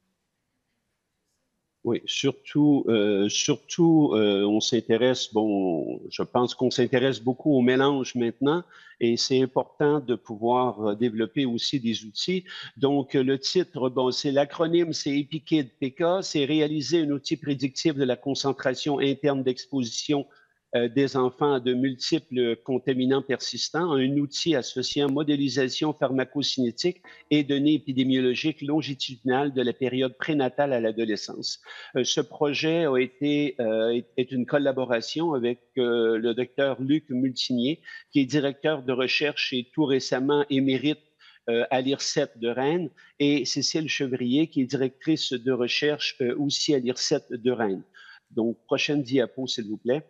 Oui, surtout, euh, surtout, euh, on s'intéresse, bon, je pense qu'on s'intéresse beaucoup au mélange maintenant, et c'est important de pouvoir euh, développer aussi des outils. Donc, le titre, bon, c'est l'acronyme, c'est EPIKID P K, c'est réaliser un outil prédictif de la concentration interne d'exposition euh, des enfants à de multiples contaminants persistants, un outil associant modélisation pharmacocinétique et données épidémiologiques longitudinales de la période prénatale à l'adolescence. Euh, ce projet a été, euh, est une collaboration avec euh, le docteur Luc Multinier, qui est directeur de recherche et tout récemment émérite euh, à l'I R C E P de Rennes, et Cécile Chevrier, qui est directrice de recherche euh, aussi à l'I R C E P de Rennes. Donc, prochaine diapo, s'il vous plaît.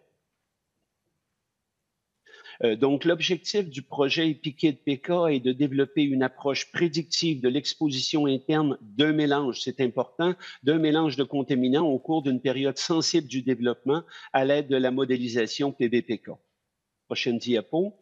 Euh, donc, l'objectif du projet EPIKID P K est de développer une approche prédictive de l'exposition interne d'un mélange, c'est important, d'un mélange de contaminants au cours d'une période sensible du développement à l'aide de la modélisation P B P K. Prochaine diapo.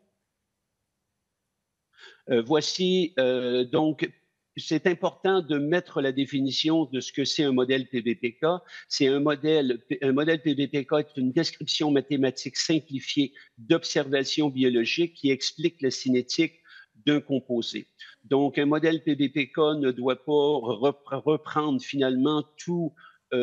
Euh, voici euh, donc c'est important de mettre la définition de ce que c'est un modèle P B P K. C'est un modèle, un modèle P B P K est une description mathématique simplifiée d'observation biologique qui explique la cinétique d'un composé. Donc, un modèle P B P K ne doit pas reprendre finalement tout,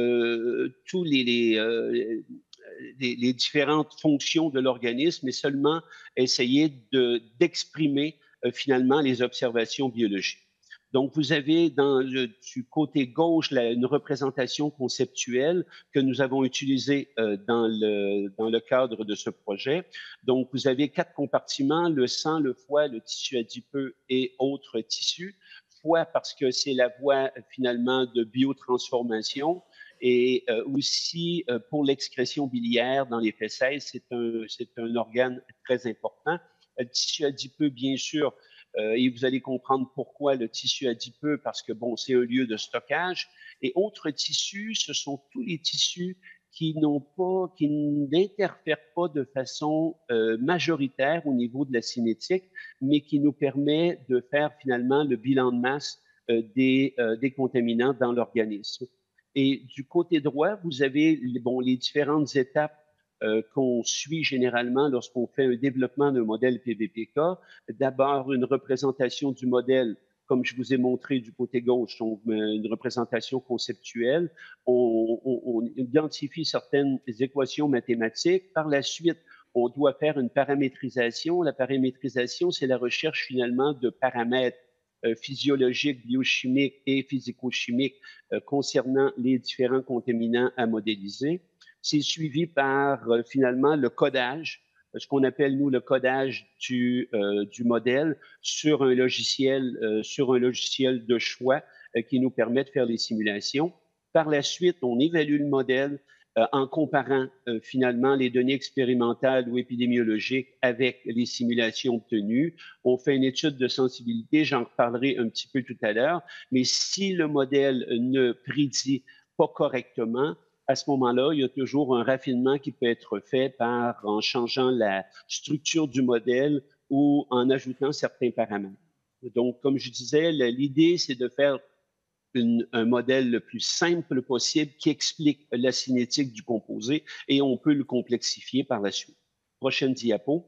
euh, tous les, les, euh, les, les différentes fonctions de l'organisme, mais seulement essayer de, d'exprimer euh, finalement les observations biologiques. Donc, vous avez dans le, du côté gauche là, une représentation conceptuelle que nous avons utilisée euh, dans, le, dans le cadre de ce projet. Donc, vous avez quatre compartiments, le sang, le foie, le tissu adipeux et autres tissus. Foie parce que c'est la voie finalement de biotransformation et euh, aussi euh, pour l'excrétion biliaire dans les fesses, c'est un, c'est un organe très important. Le tissu adipeux, bien sûr, Euh, et vous allez comprendre pourquoi le tissu adipeux, parce que bon, c'est un lieu de stockage. Et autres tissus, ce sont tous les tissus qui n'ont pas, qui n'interfèrent pas de façon euh, majoritaire au niveau de la cinétique, mais qui nous permet de faire finalement le bilan de masse euh, des, euh, des contaminants dans l'organisme. Et du côté droit, vous avez bon, les différentes étapes Euh, qu'on suit généralement lorsqu'on fait un développement d'un modèle P B P K. D'abord, une représentation du modèle, comme je vous ai montré du côté gauche, donc une représentation conceptuelle. On, on, on identifie certaines équations mathématiques. Par la suite, on doit faire une paramétrisation. La paramétrisation, c'est la recherche finalement de paramètres euh, physiologiques, biochimiques et physico-chimiques euh, concernant les différents contaminants à modéliser. C'est suivi par euh, finalement le codage, ce qu'on appelle nous le codage du, euh, du modèle sur un logiciel, euh, sur un logiciel de choix euh, qui nous permet de faire les simulations. Par la suite, on évalue le modèle euh, en comparant euh, finalement les données expérimentales ou épidémiologiques avec les simulations obtenues. On fait une étude de sensibilité, j'en reparlerai un petit peu tout à l'heure, mais si le modèle ne prédit pas correctement, à ce moment-là, il y a toujours un raffinement qui peut être fait par, en changeant la structure du modèle ou en ajoutant certains paramètres. Donc, comme je disais, l'idée, c'est de faire une, un modèle le plus simple possible qui explique la cinétique du composé et on peut le complexifier par la suite. Prochaine diapo.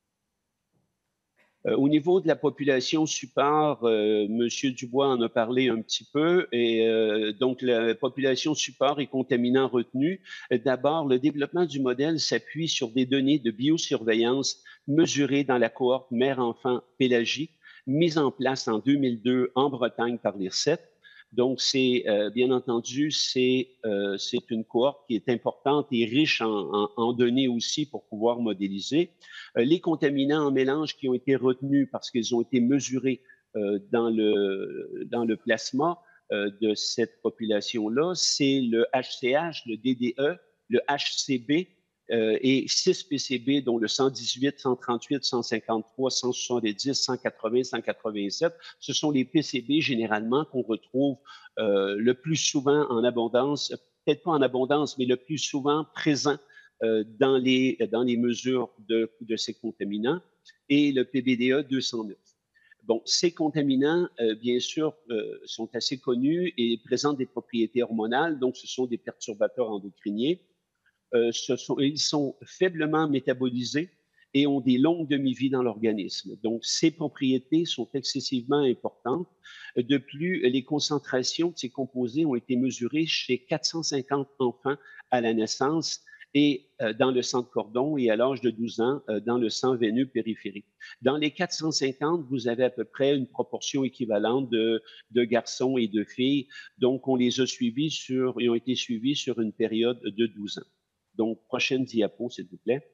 Euh, au niveau de la population support, euh, M. Dubois en a parlé un petit peu, et euh, donc la population support et contaminants retenus. D'abord, le développement du modèle s'appuie sur des données de biosurveillance mesurées dans la cohorte mère-enfant pélagique, mise en place en deux mille deux en Bretagne par l'I R C E P. Donc, c'est euh, bien entendu, c'est euh, une cohorte qui est importante et riche en, en, en données aussi pour pouvoir modéliser. Euh, les contaminants en mélange qui ont été retenus parce qu'ils ont été mesurés euh, dans, le, dans le plasma euh, de cette population-là, c'est le H C H, le D D E, le H C B euh, et six P C B, dont le cent dix-huit, cent trente-huit, cent cinquante-trois, cent soixante-dix, cent quatre-vingts, cent quatre-vingt-sept. Ce sont les P C B généralement qu'on retrouve euh, le plus souvent en abondance, peut-être pas en abondance, mais le plus souvent présent euh, dans, les, dans les mesures de, de ces contaminants. et le P B D E deux cent neuf. Bon, ces contaminants, euh, bien sûr, euh, sont assez connus et présentent des propriétés hormonales, donc ce sont des perturbateurs endocriniens. Euh, ce sont, ils sont faiblement métabolisés et ont des longues demi-vies dans l'organisme. Donc, ces propriétés sont excessivement importantes. De plus, les concentrations de ces composés ont été mesurées chez quatre cent cinquante enfants à la naissance et euh, dans le sang de cordon et à l'âge de douze ans euh, dans le sang veineux périphérique. Dans les quatre cent cinquante, vous avez à peu près une proportion équivalente de, de garçons et de filles. Donc, on les a suivis sur, ils ont été suivis sur une période de douze ans. Donc, prochaine diapo, s'il vous plaît.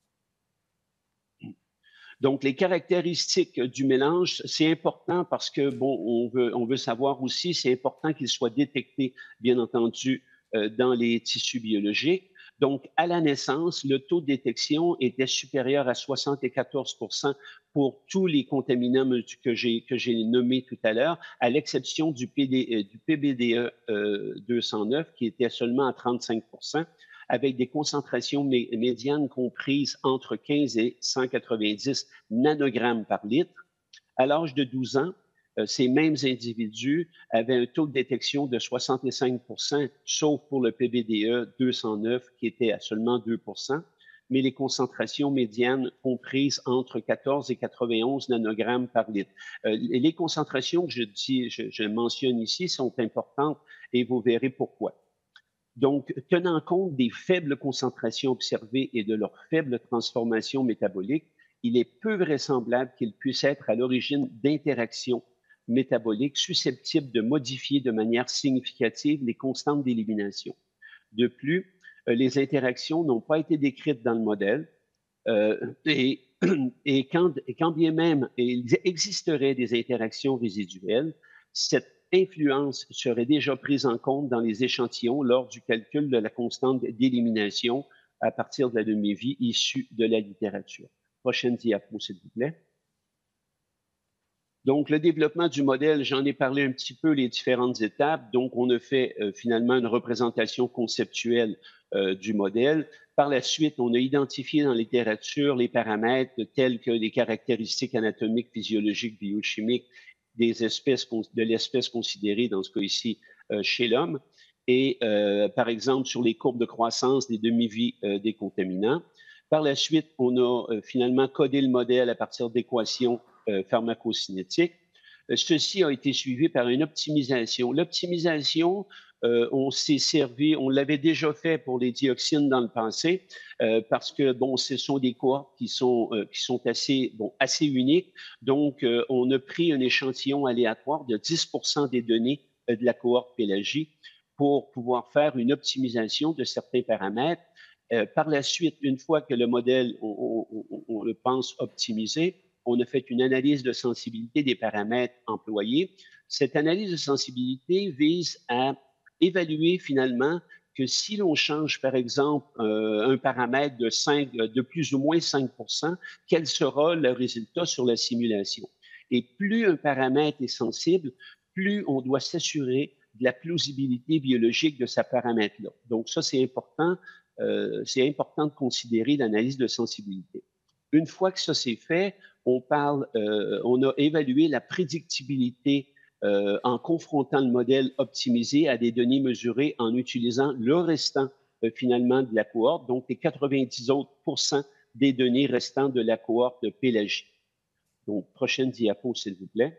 Donc, les caractéristiques du mélange, c'est important parce que, bon, on veut, on veut savoir aussi, c'est important qu'il soit détecté, bien entendu, euh, dans les tissus biologiques. Donc, à la naissance, le taux de détection était supérieur à soixante-quatorze pour cent pour tous les contaminants que j'ai que j'ai nommés tout à l'heure, à l'exception du, P D, du P B D E euh, deux cent neuf, qui était seulement à trente-cinq pour cent, avec des concentrations mé médianes comprises entre quinze et cent quatre-vingt-dix nanogrammes par litre. À l'âge de douze ans, euh, ces mêmes individus avaient un taux de détection de soixante-cinq pour cent, sauf pour le P B D E deux cent neuf, qui était à seulement deux pour cent, mais les concentrations médianes comprises entre quatorze et quatre-vingt-onze nanogrammes par litre. Euh, les concentrations que je, dis, je, je mentionne ici sont importantes et vous verrez pourquoi. Donc, tenant compte des faibles concentrations observées et de leur faible transformation métabolique, il est peu vraisemblable qu'ils puissent être à l'origine d'interactions métaboliques susceptibles de modifier de manière significative les constantes d'élimination. De plus, les interactions n'ont pas été décrites dans le modèle euh, et, et, quand, et quand bien même il existerait des interactions résiduelles, cette influence serait déjà prise en compte dans les échantillons lors du calcul de la constante d'élimination à partir de la demi-vie issue de la littérature. Prochaine diapo, s'il vous plaît. Donc, le développement du modèle, j'en ai parlé un petit peu, les différentes étapes. Donc, on a fait euh, finalement une représentation conceptuelle euh, du modèle. Par la suite, on a identifié dans la littérature les paramètres tels que les caractéristiques anatomiques, physiologiques, biochimiques des espèces, de l'espèce considérée dans ce cas ici euh, chez l'homme. Et euh, par exemple, sur les courbes de croissance des demi-vies euh, des contaminants. Par la suite, on a euh, finalement codé le modèle à partir d'équations Euh, pharmacocinétique. Euh, ceci a été suivi par une optimisation. L'optimisation, euh, on s'est servi, on l'avait déjà fait pour les dioxines dans le passé, euh, parce que bon, ce sont des cohortes qui sont euh, qui sont assez bon assez uniques. Donc, euh, on a pris un échantillon aléatoire de dix pour cent des données euh, de la cohorte pélagie pour pouvoir faire une optimisation de certains paramètres. Euh, par la suite, une fois que le modèle, on, on, on le pense optimisé, on a fait une analyse de sensibilité des paramètres employés. Cette analyse de sensibilité vise à évaluer finalement que si l'on change, par exemple, euh, un paramètre de, cinq, de plus ou moins cinq pour cent, quel sera le résultat sur la simulation. Et plus un paramètre est sensible, plus on doit s'assurer de la plausibilité biologique de ce paramètre-là. Donc ça, c'est important, euh, c'est important de considérer l'analyse de sensibilité. Une fois que ça c'est fait, on parle, euh, on a évalué la prédictibilité euh, en confrontant le modèle optimisé à des données mesurées en utilisant le restant euh, finalement de la cohorte, donc les quatre-vingt-dix autres pourcents des données restantes de la cohorte de pélagie. Donc, prochaine diapo, s'il vous plaît.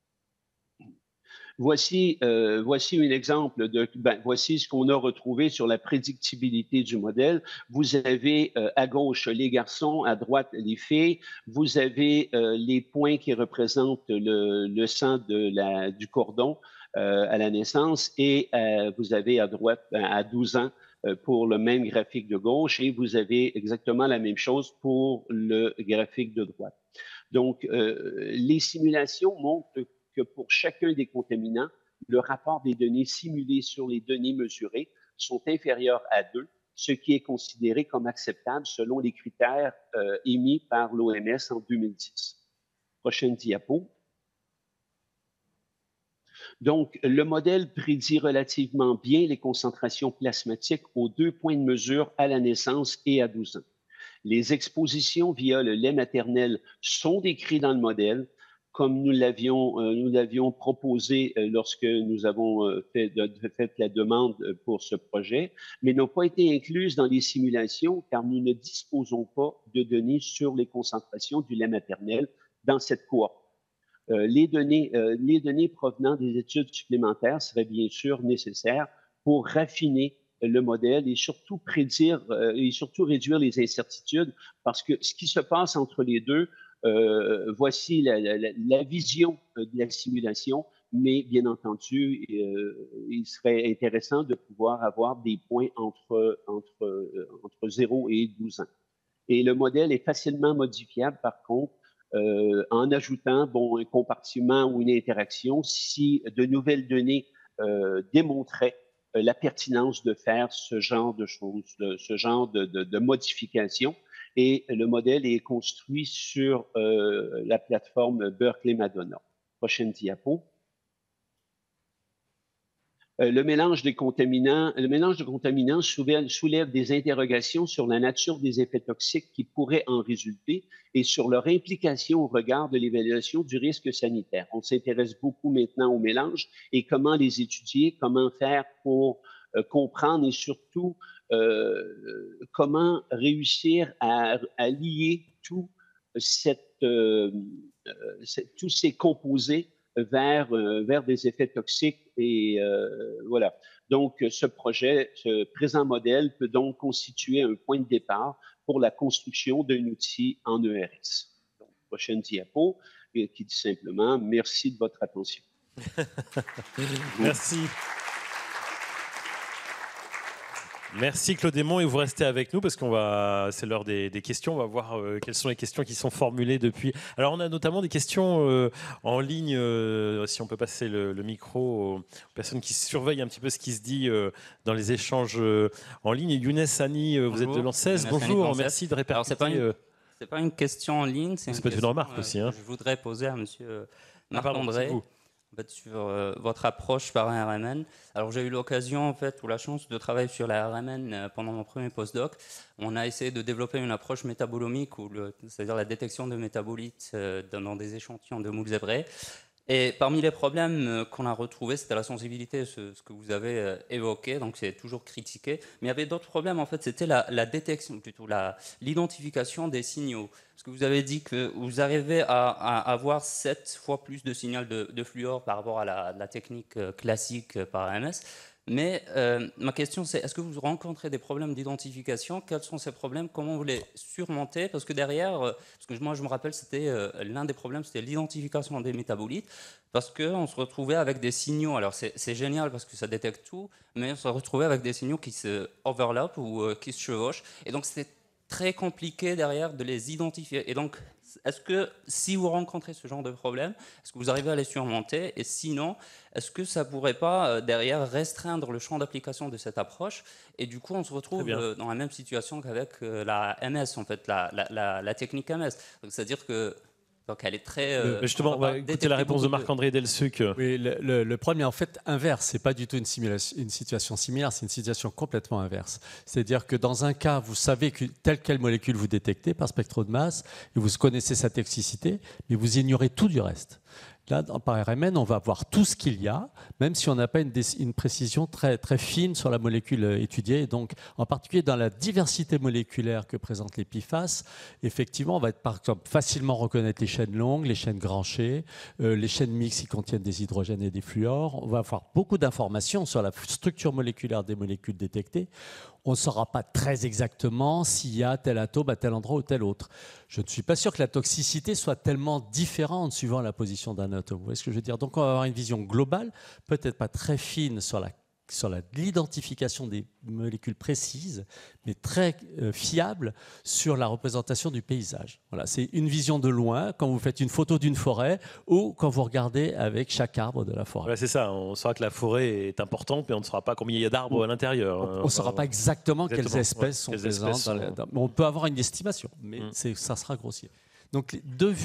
Voici, euh, voici un exemple de, ben, voici ce qu'on a retrouvé sur la prédictibilité du modèle. Vous avez euh, à gauche les garçons, à droite les filles. Vous avez euh, les points qui représentent le, le sang de la, du cordon euh, à la naissance et euh, vous avez à droite, ben, à douze ans, euh, pour le même graphique de gauche et vous avez exactement la même chose pour le graphique de droite. Donc, euh, les simulations montrent que pour chacun des contaminants, le rapport des données simulées sur les données mesurées sont inférieurs à deux, ce qui est considéré comme acceptable selon les critères euh, émis par l'O M S en deux mille dix. Prochaine diapo. Donc, le modèle prédit relativement bien les concentrations plasmatiques aux deux points de mesure à la naissance et à douze ans. Les expositions via le lait maternel sont décrites dans le modèle, comme nous l'avions euh, nous l'avions proposé euh, lorsque nous avons euh, fait, de, fait la demande pour ce projet, mais n'ont pas été incluses dans les simulations car nous ne disposons pas de données sur les concentrations du lait maternel dans cette cohorte. Euh, les, données, euh, les données provenant des études supplémentaires seraient bien sûr nécessaires pour raffiner le modèle et surtout prédire euh, et surtout réduire les incertitudes, parce que ce qui se passe entre les deux, euh, voici la, la, la vision de la simulation, mais bien entendu, euh, il serait intéressant de pouvoir avoir des points entre, entre, euh, entre zéro et douze ans. Et le modèle est facilement modifiable, par contre, euh, en ajoutant bon, un compartiment ou une interaction si de nouvelles données euh, démontraient euh, la pertinence de faire ce genre de choses, de, ce genre de, de, de modification. Et le modèle est construit sur euh, la plateforme Berkeley Madonna. Prochaine diapo. Le mélange des contaminants, le mélange de contaminants soulève, soulève des interrogations sur la nature des effets toxiques qui pourraient en résulter et sur leur implication au regard de l'évaluation du risque sanitaire. On s'intéresse beaucoup maintenant au mélange et comment les étudier, comment faire pour euh, comprendre et surtout euh, comment réussir à, à lier tout cette, euh, cette, tous ces composés vers, euh, vers des effets toxiques. Et euh, voilà. Donc, ce projet, ce présent modèle peut donc constituer un point de départ pour la construction d'un outil en E R S. Donc, prochaine diapo, qui dit simplement « Merci de votre attention ». Merci. Merci Claude Aymon, et vous restez avec nous parce qu'on va, c'est l'heure des, des questions. On va voir euh, quelles sont les questions qui sont formulées depuis. Alors on a notamment des questions euh, en ligne. Euh, si on peut passer le, le micro aux, aux personnes qui surveillent un petit peu ce qui se dit euh, dans les échanges euh, en ligne. Younes Hani, euh, vous êtes de l'ANSES. Bonjour, merci de répercuter. Alors c'est pas une, c'est pas une question en ligne, c'est une, une, une remarque euh, aussi. Hein. Je voudrais poser à Monsieur Ah, Marc-André. pardon, En fait, sur euh, votre approche par un R M N. Alors j'ai eu l'occasion en fait ou la chance de travailler sur la R M N euh, pendant mon premier postdoc. On a essayé de développer une approche métabolomique, c'est-à-dire la détection de métabolites euh, dans des échantillons de moules zébrés. Et parmi les problèmes euh, qu'on a retrouvés, c'était la sensibilité, ce, ce que vous avez euh, évoqué, donc c'est toujours critiqué. Mais il y avait d'autres problèmes, en fait, c'était la, la détection, plutôt la, l'identification des signaux. Parce que vous avez dit que vous arrivez à, à avoir sept fois plus de signal de, de fluor par rapport à la, la technique classique par A M S. Mais euh, ma question, c'est est-ce que vous rencontrez des problèmes d'identification? Quels sont ces problèmes? Comment vous les surmontez? Parce que derrière, euh, parce que moi je me rappelle, c'était euh, l'un des problèmes, c'était l'identification des métabolites, parce qu'on se retrouvait avec des signaux. Alors c'est, c'est génial parce que ça détecte tout, mais on se retrouvait avec des signaux qui se overlappent ou euh, qui se chevauchent. Et donc c'était très compliqué derrière de les identifier. Et donc, est-ce que si vous rencontrez ce genre de problème, est-ce que vous arrivez à les surmonter? Et sinon, est-ce que ça ne pourrait pas derrière restreindre le champ d'application de cette approche? Et du coup, on se retrouve dans la même situation qu'avec la M S, en fait, la, la, la, la technique M S. Donc, c'est-à-dire que donc elle est très. Euh, justement, on va écouter la réponse de Marc-André Delsuc. Oui, le, le, le problème est en fait inverse. C'est pas du tout une, simulation, une situation similaire, c'est une situation complètement inverse. C'est-à-dire que dans un cas, vous savez que telle quelle molécule vous détectez par spectro de masse, et vous connaissez sa toxicité, mais vous ignorez tout du reste. Là, par R M N, on va voir tout ce qu'il y a, même si on n'a pas une, une précision très, très fine sur la molécule étudiée. Et donc, en particulier dans la diversité moléculaire que présente les P FAS, effectivement, on va être, par exemple, facilement reconnaître les chaînes longues, les chaînes branchées, euh, les chaînes mixtes qui contiennent des hydrogènes et des fluors. On va avoir beaucoup d'informations sur la structure moléculaire des molécules détectées. On ne saura pas très exactement s'il y a tel atome à tel endroit ou tel autre. Je ne suis pas sûr que la toxicité soit tellement différente suivant la position d'un atome. Vous voyez ce que je veux dire? Donc on va avoir une vision globale, peut-être pas très fine sur la sur la, l'identification des molécules précises, mais très euh, fiable sur la représentation du paysage. Voilà, c'est une vision de loin, quand vous faites une photo d'une forêt ou quand vous regardez avec chaque arbre de la forêt. Voilà, c'est ça, on saura que la forêt est importante, mais on ne saura pas combien il y a d'arbres à l'intérieur. On ne saura pas exactement, exactement quelles espèces ouais, sont quelles présentes. Espèces sont... Dans la... On peut avoir une estimation, mais mmh. c'est, ça sera grossier. Donc, deux vues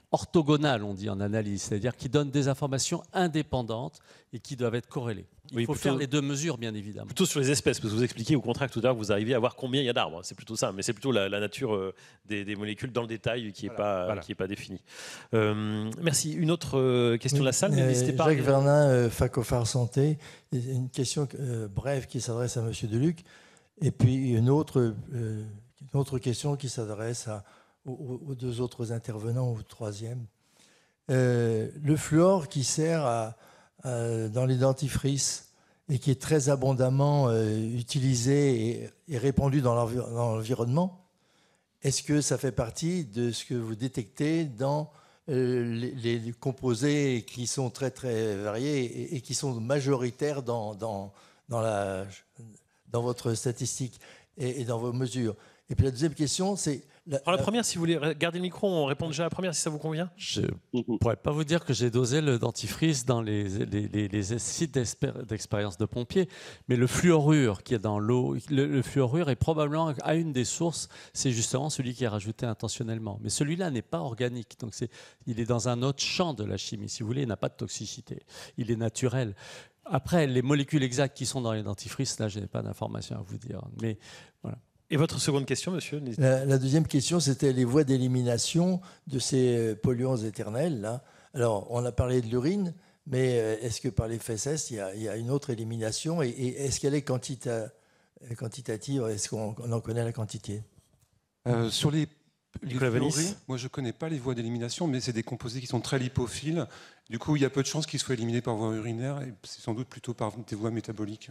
orthogonales, on dit en analyse, c'est-à-dire qui donnent des informations indépendantes et qui doivent être corrélées. Il oui, faut plutôt, faire les deux mesures, bien évidemment. Plutôt sur les espèces, parce que vous expliquez au contraire que tout à l'heure, vous arrivez à voir combien il y a d'arbres. C'est plutôt ça, mais c'est plutôt la, la nature euh, des, des molécules dans le détail qui n'est voilà, pas, voilà. qui est pas définie. Euh, merci. Une autre euh, question oui, de la salle, mais euh, n'hésitez pas. Jacques Vernin, euh, Facophare Santé. Une question euh, brève qui s'adresse à M. Deluc, et puis une autre, euh, une autre question qui s'adresse aux, aux deux autres intervenants, au troisième. Euh, le fluor qui sert à, à, dans les dentifrices et qui est très abondamment euh, utilisé et, et répandu dans l'environnement, est-ce que ça fait partie de ce que vous détectez dans euh, les, les composés qui sont très très variés et, et qui sont majoritaires dans, dans, dans, la, dans votre statistique et, et dans vos mesures? Et puis la deuxième question, c'est... La, la première, si vous voulez garder le micro, on répond déjà à la première, si ça vous convient. Je ne pourrais pas vous dire que j'ai dosé le dentifrice dans les, les, les, les sites d'expérience de pompiers, mais le fluorure qui est dans l'eau, le, le fluorure est probablement à une des sources, c'est justement celui qui est rajouté intentionnellement. Mais celui-là n'est pas organique, donc c'est, il est dans un autre champ de la chimie, si vous voulez, il n'a pas de toxicité, il est naturel. Après, les molécules exactes qui sont dans les dentifrices, là, je n'ai pas d'informations à vous dire. Mais voilà. Et votre seconde question, monsieur? La, la deuxième question, c'était les voies d'élimination de ces polluants éternels, là. Alors, on a parlé de l'urine, mais est-ce que par les fesses, il y a, il y a une autre élimination? Et, et est-ce qu'elle est quantita, quantitative? Est-ce qu'on en connaît la quantité? euh, Sur les, les fluorés, moi, je ne connais pas les voies d'élimination, mais c'est des composés qui sont très lipophiles. Du coup, il y a peu de chances qu'ils soient éliminés par voie urinaire, et c'est sans doute plutôt par des voies métaboliques.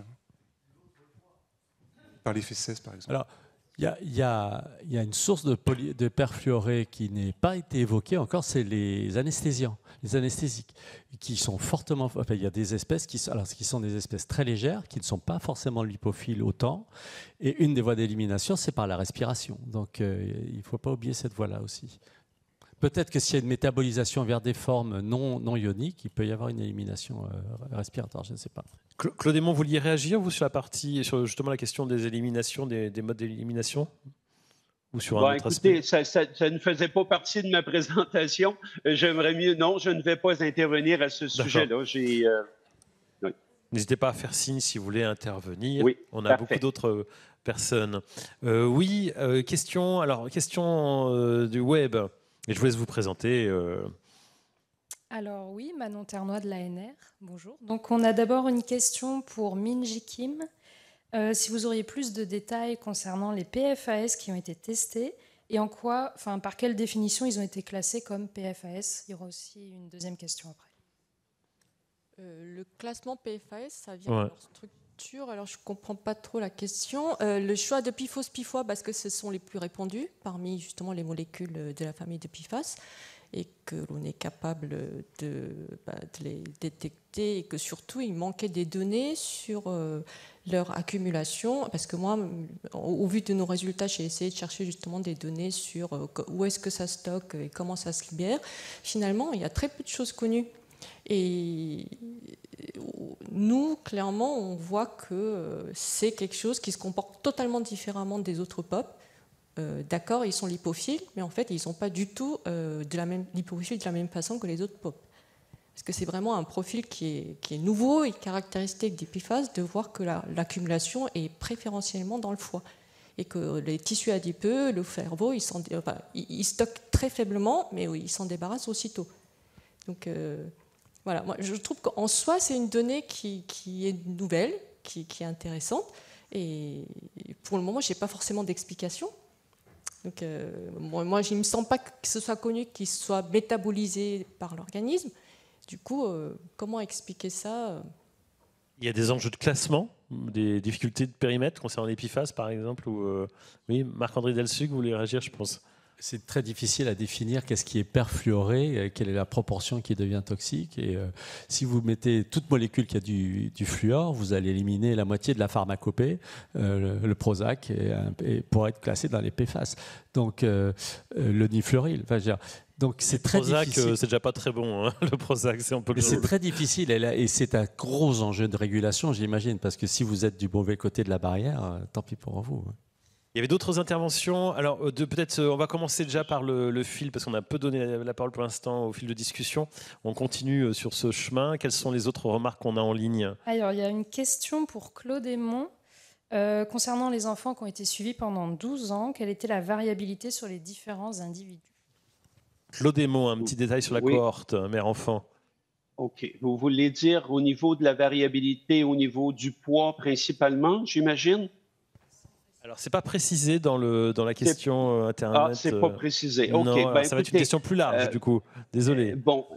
Par les fesses, par exemple. Alors, Il y, a, il, y a, il y a une source de, poly, de perfluoré qui n'a pas été évoquée encore, c'est les anesthésiants, les anesthésiques, qui sont fortement... Enfin, il y a des espèces qui sont, alors, qui sont des espèces très légères, qui ne sont pas forcément lipophiles autant, et une des voies d'élimination, c'est par la respiration. Donc, euh, il ne faut pas oublier cette voie-là aussi. Peut-être que s'il y a une métabolisation vers des formes non, non ioniques, il peut y avoir une élimination euh, respiratoire, je ne sais pas. Claude Aymon, vous vouliez réagir, vous, sur la partie, sur justement la question des éliminations, des, des modes d'élimination, ou sur bon, un autre écoutez, aspect? ça, ça, ça ne faisait pas partie de ma présentation. J'aimerais mieux, non, je ne vais pas intervenir à ce sujet-là. J'ai, euh, oui. N'hésitez pas à faire signe si vous voulez intervenir. Oui, on a parfait. beaucoup d'autres personnes. Euh, oui, euh, question, alors, question euh, du web. Et je vous laisse vous présenter. Euh... Alors oui, Manon Ternois de l'A N R, bonjour. Donc on a d'abord une question pour Min Ji Kim. Euh, si vous auriez plus de détails concernant les P F A S qui ont été testés et en quoi, enfin par quelle définition ils ont été classés comme P F A S. Il y aura aussi une deuxième question après. Euh, le classement P F A S, ça vient ouais. de leur structure. Alors je ne comprends pas trop la question. Euh, le choix de P F O S, P F O A, parce que ce sont les plus répandus parmi justement les molécules de la famille de P F A S, et que l'on est capable de, bah, de les détecter, et que surtout il manquait des données sur euh, leur accumulation, parce que moi, au, au vu de nos résultats, j'ai essayé de chercher justement des données sur euh, où est-ce que ça stocke et comment ça se libère. Finalement, il y a très peu de choses connues. Et nous, clairement, on voit que c'est quelque chose qui se comporte totalement différemment des autres P O P. Euh, D'accord, ils sont lipophiles, mais en fait, ils ne sont pas du tout euh, de la même, lipophiles de la même façon que les autres P O P. Parce que c'est vraiment un profil qui est, qui est nouveau et caractéristique des P F A S de voir que la, l'accumulation est préférentiellement dans le foie. Et que les tissus adipeux, le cerveau, ils, enfin, ils stockent très faiblement, mais ils s'en débarrassent aussitôt. Donc... Euh, Voilà, moi, je trouve qu'en soi, c'est une donnée qui, qui est nouvelle, qui, qui est intéressante. Et pour le moment, je n'ai pas forcément d'explication. Donc, euh, moi, moi, je ne me sens pas que ce soit connu, qu'il soit métabolisé par l'organisme. Du coup, euh, comment expliquer ça? Il y a des enjeux de classement, des difficultés de périmètre concernant les P F A S, par exemple. Ou, euh, oui, Marc-André Delsuc, vous voulez réagir, je pense. C'est très difficile à définir qu'est-ce qui est perfluoré, quelle est la proportion qui devient toxique. Et euh, si vous mettez toute molécule qui a du, du fluor, vous allez éliminer la moitié de la pharmacopée, euh, le, le Prozac, et, et pour être classé dans les P F A S. Donc euh, euh, le nifluril. Enfin, je veux dire, donc c'est très Prozac, difficile. euh, c'est déjà pas très bon, hein, le Prozac, c'est un peu. Mais c'est très difficile et, là, et c'est un gros enjeu de régulation, j'imagine, parce que si vous êtes du mauvais côté de la barrière, euh, tant pis pour vous. Il y avait d'autres interventions. Alors, peut-être, on va commencer déjà par le, le fil, parce qu'on a peu donné la parole pour l'instant au fil de discussion. On continue sur ce chemin. Quelles sont les autres remarques qu'on a en ligne? Alors, il y a une question pour Claude Aymon. Euh, concernant les enfants qui ont été suivis pendant douze ans, quelle était la variabilité sur les différents individus? Claude Aymon, un petit détail sur la oui. cohorte mère-enfant. OK. Vous voulez dire au niveau de la variabilité, au niveau du poids principalement, j'imagine? Alors, c'est pas précisé dans, le, dans la question euh, Internet. Ah, c'est pas précisé. OK. Non, ben, ça écoutez, va être une question plus large, euh, du coup. Désolé. Euh, bon.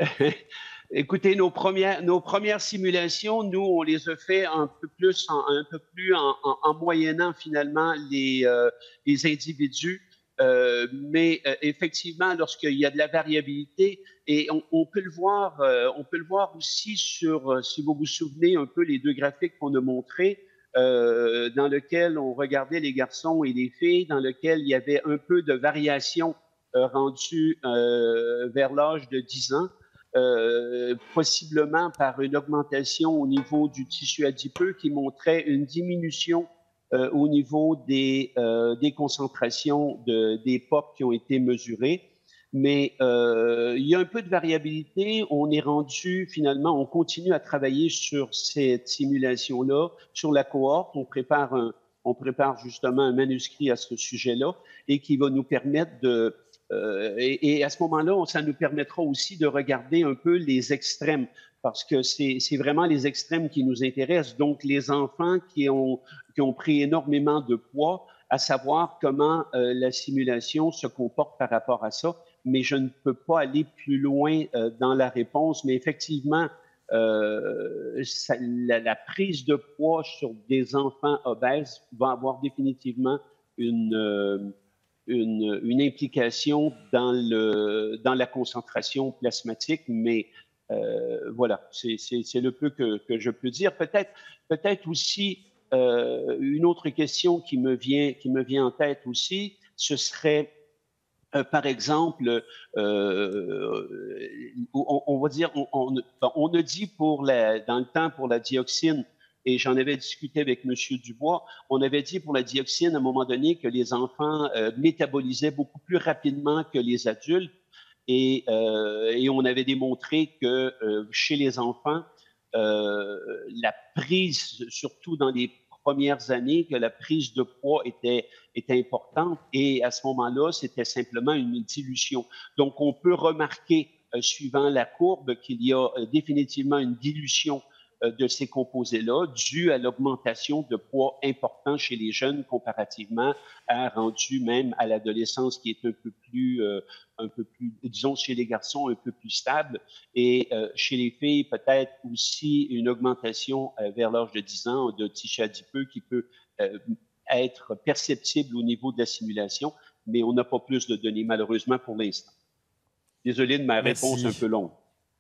Écoutez, nos premières, nos premières simulations, nous, on les a fait un peu plus en, un peu plus en, en, en moyennant finalement les, euh, les individus. Euh, mais euh, effectivement, lorsqu'il y a de la variabilité, et on, on peut le voir, euh, on peut le voir aussi sur, euh, si vous vous souvenez un peu les deux graphiques qu'on a montrés, euh, dans lesquels on regardait les garçons et les filles, dans lesquels il y avait un peu de variation euh, rendue euh, vers l'âge de dix ans. Euh, possiblement par une augmentation au niveau du tissu adipeux qui montrait une diminution euh, au niveau des, euh, des concentrations de, des P O P qui ont été mesurées. Mais euh, il y a un peu de variabilité. On est rendu, finalement, on continue à travailler sur cette simulation-là, sur la cohorte. On prépare, un, on prépare justement un manuscrit à ce sujet-là et qui va nous permettre de... Euh, et, et à ce moment-là, ça nous permettra aussi de regarder un peu les extrêmes, parce que c'est vraiment les extrêmes qui nous intéressent. Donc, les enfants qui ont, qui ont pris énormément de poids, à savoir comment euh, la simulation se comporte par rapport à ça. Mais je ne peux pas aller plus loin euh, dans la réponse. Mais effectivement, euh, ça, la, la prise de poids sur des enfants obèses va avoir définitivement une... Euh, Une, une implication dans, le, dans la concentration plasmatique, mais euh, voilà, c'est le peu que, que je peux dire. Peut-être peut-être aussi euh, une autre question qui me vient, qui me vient en tête aussi, ce serait euh, par exemple, euh, on, on va dire, on, on, on a dit pour la, dans le temps pour la dioxine, et j'en avais discuté avec M. Dubois, on avait dit pour la dioxine à un moment donné que les enfants euh, métabolisaient beaucoup plus rapidement que les adultes et, euh, et on avait démontré que euh, chez les enfants, euh, la prise, surtout dans les premières années, que la prise de poids était, était importante et à ce moment-là, c'était simplement une dilution. Donc, on peut remarquer, euh, suivant la courbe, qu'il y a euh, définitivement une dilution de ces composés-là, dû à l'augmentation de poids important chez les jeunes comparativement à rendu même à l'adolescence qui est un peu plus, euh, un peu plus, disons chez les garçons un peu plus stable et euh, chez les filles peut-être aussi une augmentation euh, vers l'âge de dix ans de tissu adipeux qui peut euh, être perceptible au niveau de la simulation, mais on n'a pas plus de données malheureusement pour l'instant. Désolé de ma Merci. réponse un peu longue.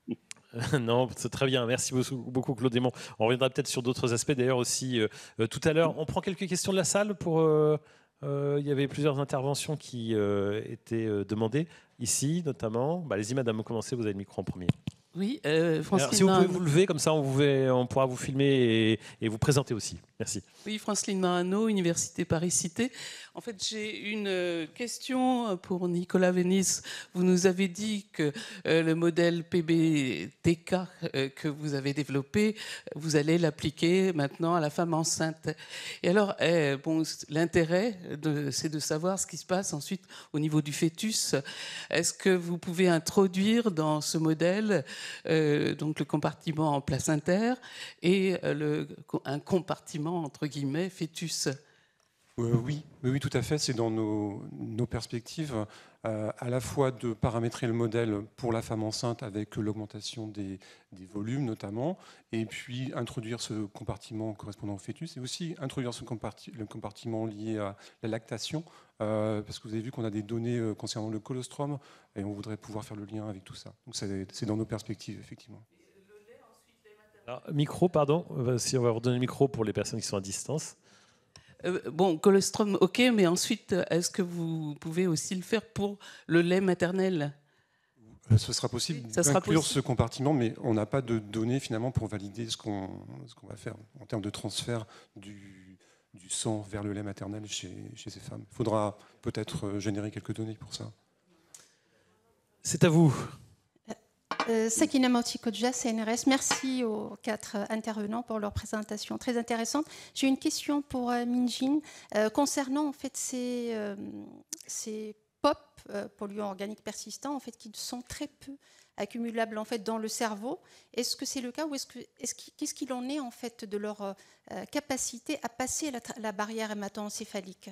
Non, c'est très bien. Merci beaucoup, Claude Aymon. On reviendra peut-être sur d'autres aspects d'ailleurs aussi euh, euh, tout à l'heure. On prend quelques questions de la salle. Pour, euh, euh, il y avait plusieurs interventions qui euh, étaient euh, demandées ici, notamment. Bah, allez-y, madame, commencez. Vous avez le micro en premier. Oui, euh, Francine. Alors, si vous pouvez vous lever, comme ça, on, vous fait, on pourra vous filmer et, et vous présenter aussi. Merci. Oui, Franceline Marano, Université Paris-Cité. En fait, j'ai une question pour Nicolas Vénis. Vous nous avez dit que euh, le modèle P B T K euh, que vous avez développé, vous allez l'appliquer maintenant à la femme enceinte. Et alors, eh, bon, l'intérêt, c'est de savoir ce qui se passe ensuite au niveau du fœtus. Est-ce que vous pouvez introduire dans ce modèle euh, donc le compartiment placentaire et euh, le, un compartiment entre guillemets fœtus? Euh, oui, oui, tout à fait. C'est dans nos, nos perspectives, euh, à la fois de paramétrer le modèle pour la femme enceinte avec l'augmentation des, des volumes notamment, et puis introduire ce compartiment correspondant au fœtus, et aussi introduire ce comparti le compartiment lié à la lactation, euh, parce que vous avez vu qu'on a des données euh, concernant le colostrum, et on voudrait pouvoir faire le lien avec tout ça. Donc c'est dans nos perspectives, effectivement. Alors, micro, pardon. Si on va redonner le micro pour les personnes qui sont à distance. Euh, bon, colostrum, ok, mais ensuite, est-ce que vous pouvez aussi le faire pour le lait maternel? Ce sera possible oui, d'inclure ce compartiment, mais on n'a pas de données finalement pour valider ce qu'on ce qu'on va faire en termes de transfert du, du sang vers le lait maternel chez, chez ces femmes. Il faudra peut-être générer quelques données pour ça. C'est à vous. Euh, Sakina Mauti-Kodja, C N R S. Merci aux quatre intervenants pour leur présentation très intéressante. J'ai une question pour euh, Minjin euh, concernant en fait ces, euh, ces P O P, euh, polluants organiques persistants, en fait, qui sont très peu accumulables en fait dans le cerveau. Est-ce que c'est le cas ou est-ce que est-ce qu'est-ce qu'il en est en fait de leur euh, capacité à passer la, la barrière hémato-encéphalique?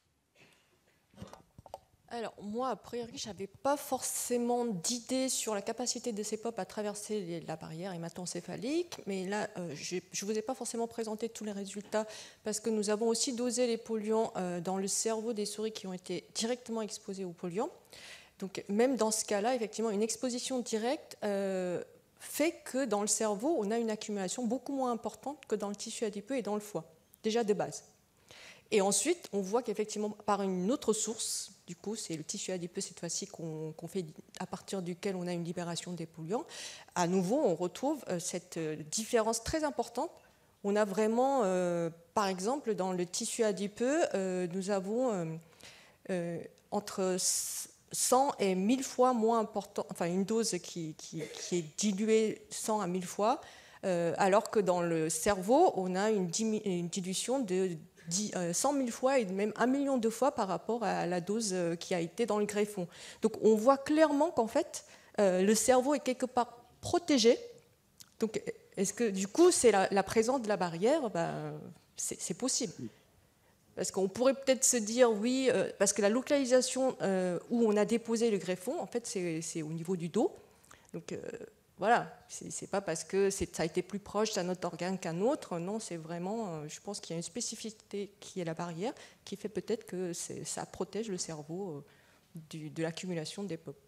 Alors, moi, a priori, je n'avais pas forcément d'idée sur la capacité de ces P O P à traverser la barrière hémato-encéphalique, mais là, euh, je ne vous ai pas forcément présenté tous les résultats, parce que nous avons aussi dosé les polluants euh, dans le cerveau des souris qui ont été directement exposées aux polluants. Donc, même dans ce cas-là, effectivement, une exposition directe euh, fait que dans le cerveau, on a une accumulation beaucoup moins importante que dans le tissu adipeux et dans le foie, déjà de base. Et ensuite, on voit qu'effectivement, par une autre source, du coup, c'est le tissu adipeux cette fois-ci qu'on qu'on fait, à partir duquel on a une libération des polluants. À nouveau, on retrouve euh, cette différence très importante. On a vraiment, euh, par exemple, dans le tissu adipeux, euh, nous avons euh, euh, entre cent et mille fois moins important, enfin une dose qui, qui, qui est diluée cent à mille fois, euh, alors que dans le cerveau, on a une, une dilution de cent mille fois et même un million de fois par rapport à la dose qui a été dans le greffon. Donc on voit clairement qu'en fait, euh, le cerveau est quelque part protégé. Donc est-ce que du coup, c'est la, la présence de la barrière? Ben, c'est possible. Parce qu'on pourrait peut-être se dire, oui, euh, parce que la localisation euh, où on a déposé le greffon, en fait, c'est au niveau du dos. Donc euh, voilà, c'est pas parce que ça a été plus proche d'un autre organe qu'un autre. Non, c'est vraiment, je pense qu'il y a une spécificité qui est la barrière, qui fait peut-être que ça protège le cerveau du, de l'accumulation des P O P.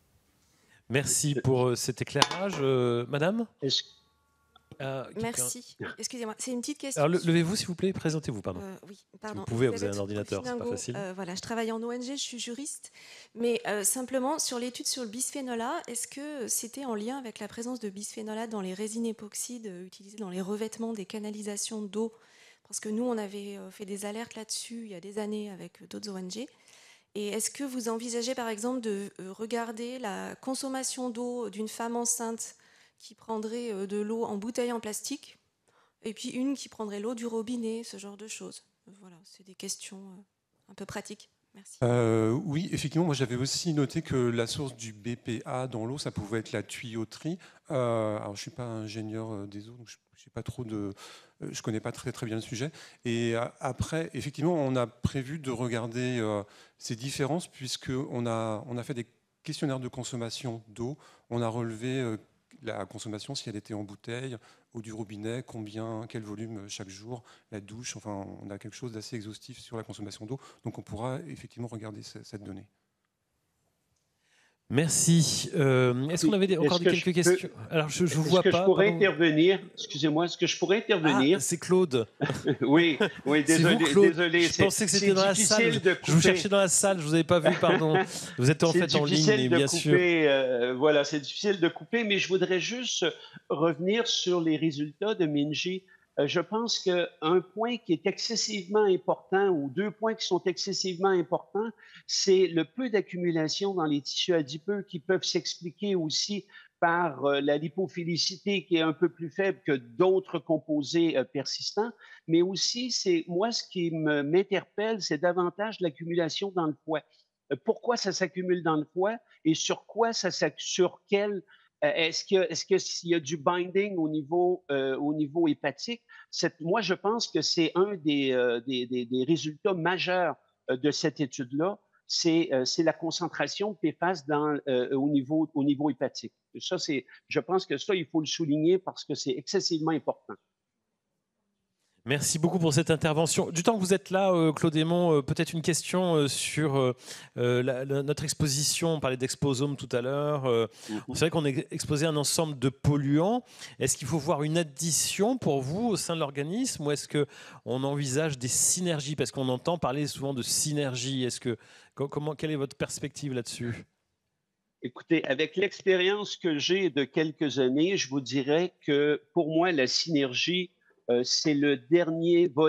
Merci pour cet éclairage. Euh, Madame Euh, Merci. Excusez-moi, c'est une petite question. Alors, levez-vous, s'il vous plaît, présentez-vous, pardon. Euh, oui, pardon. Si vous pouvez, vous avez un ordinateur, c'est pas Fingo, facile. Euh, voilà, je travaille en O N G, je suis juriste. Mais euh, simplement, sur l'étude sur le bisphénol A, est-ce que c'était en lien avec la présence de bisphénol A dans les résines époxydes utilisées dans les revêtements des canalisations d'eau? Parce que nous, on avait fait des alertes là-dessus il y a des années avec d'autres O N G. Et est-ce que vous envisagez, par exemple, de regarder la consommation d'eau d'une femme enceinte qui prendrait de l'eau en bouteille en plastique, et puis une qui prendrait l'eau du robinet, ce genre de choses. Voilà, c'est des questions un peu pratiques. Merci. Euh, oui, effectivement, moi j'avais aussi noté que la source du B P A dans l'eau, ça pouvait être la tuyauterie. Euh, alors je suis pas ingénieur des eaux, donc je j'ai pas trop de, je connais pas très très bien le sujet. Et après, effectivement, on a prévu de regarder euh, ces différences puisque on a on a fait des questionnaires de consommation d'eau. On a relevé euh, la consommation, si elle était en bouteille, eau du robinet, combien, quel volume chaque jour, la douche, enfin on a quelque chose d'assez exhaustif sur la consommation d'eau, donc on pourra effectivement regarder cette donnée. Merci. Euh, Est-ce qu'on avait des, encore des, quelques peux, questions? Alors je ne vous vois que pas. Je pourrais pardon. intervenir. Excusez-moi, est-ce que je pourrais intervenir? Ah, c'est Claude. oui, oui, désolé. Vous, Claude. désolé je pensais que c'était dans la salle. Je, je vous cherchais dans la salle, je ne vous avais pas vu, pardon. Vous êtes en fait en ligne, bien couper, sûr. Euh, voilà, c'est difficile de couper, mais je voudrais juste revenir sur les résultats de Minji. Euh, je pense qu'un point qui est excessivement important, ou deux points qui sont excessivement importants, c'est le peu d'accumulation dans les tissus adipeux qui peuvent s'expliquer aussi par euh, la lipophilicité qui est un peu plus faible que d'autres composés euh, persistants, mais aussi, c'est moi, ce qui m'interpelle, c'est davantage l'accumulation dans le foie. Euh, pourquoi ça s'accumule dans le foie et sur quoi ça s'accumule, sur quel Est-ce qu'il est que s'il y a du binding au niveau, euh, au niveau hépatique? Moi, je pense que c'est un des, euh, des, des, des résultats majeurs euh, de cette étude-là, c'est euh, la concentration de P F A S dans, euh, au, niveau, au niveau hépatique. Ça, je pense que ça, il faut le souligner parce que c'est excessivement important. Merci beaucoup pour cette intervention. Du temps que vous êtes là, euh, Claude Aymon, euh, peut-être une question euh, sur euh, la, la, notre exposition. On parlait d'exposome tout à l'heure. Euh, mm-hmm. C'est vrai qu'on est exposé à un ensemble de polluants. Est-ce qu'il faut voir une addition pour vous au sein de l'organisme ou est-ce qu'on envisage des synergies? Parce qu'on entend parler souvent de synergie. Est-ce que, comment, quelle est votre perspective là-dessus? Écoutez, avec l'expérience que j'ai de quelques années, je vous dirais que pour moi, la synergie, Euh, c'est le dernier volet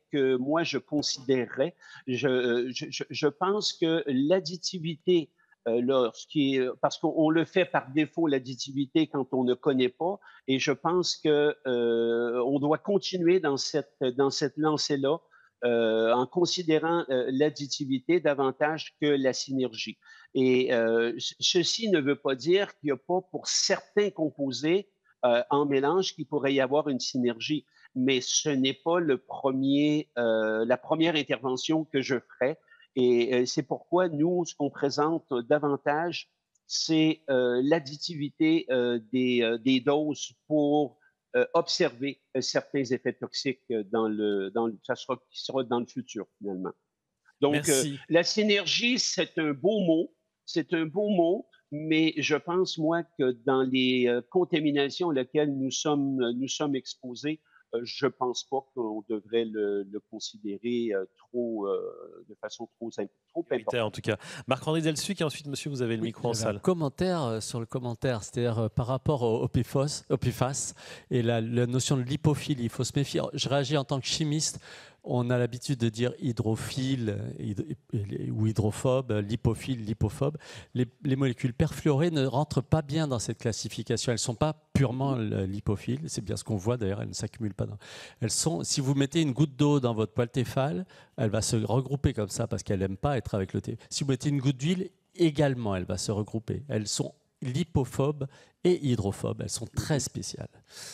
que moi je considérerais. Je, je, je pense que l'additivité, euh, lorsqu'il, parce qu'on le fait par défaut, l'additivité, quand on ne connaît pas, et je pense qu'on euh, doit continuer dans cette, dans cette lancée-là, euh, en considérant euh, l'additivité davantage que la synergie. Et euh, ceci ne veut pas dire qu'il n'y a pas pour certains composés euh, en mélange qu'il pourrait y avoir une synergie, mais ce n'est pas le premier, euh, la première intervention que je ferai. Et euh, c'est pourquoi nous, ce qu'on présente davantage, c'est euh, l'additivité euh, des, euh, des doses pour euh, observer euh, certains effets toxiques dans le, dans le, ça sera, qui sera dans le futur finalement. Donc, euh, la synergie, c'est un beau mot, c'est un beau mot, mais je pense, moi, que dans les euh, contaminations auxquelles nous sommes, nous sommes exposés, euh, je ne pense pas qu'on devrait le, le considérer euh, trop, euh, de façon trop, trop importante. En tout cas, Marc-André Delsuc, et ensuite, monsieur, vous avez le oui, micro en salle. Un commentaire sur le commentaire, c'est-à-dire euh, par rapport au, au P F A S, au P F A S et la, la notion de lipophilie. Il faut se méfier. Je réagis en tant que chimiste. On a l'habitude de dire hydrophile hydro, ou hydrophobe, lipophile, lipophobe. Les, les molécules perfluorées ne rentrent pas bien dans cette classification. Elles ne sont pas purement lipophiles. C'est bien ce qu'on voit d'ailleurs, elles ne s'accumulent pas. Dans... Elles sont, si vous mettez une goutte d'eau dans votre poêle Tefal, elle va se regrouper comme ça parce qu'elle n'aime pas être avec le thé. Si vous mettez une goutte d'huile, également, elle va se regrouper. Elles sont lipophobes et hydrophobes. Elles sont très spéciales.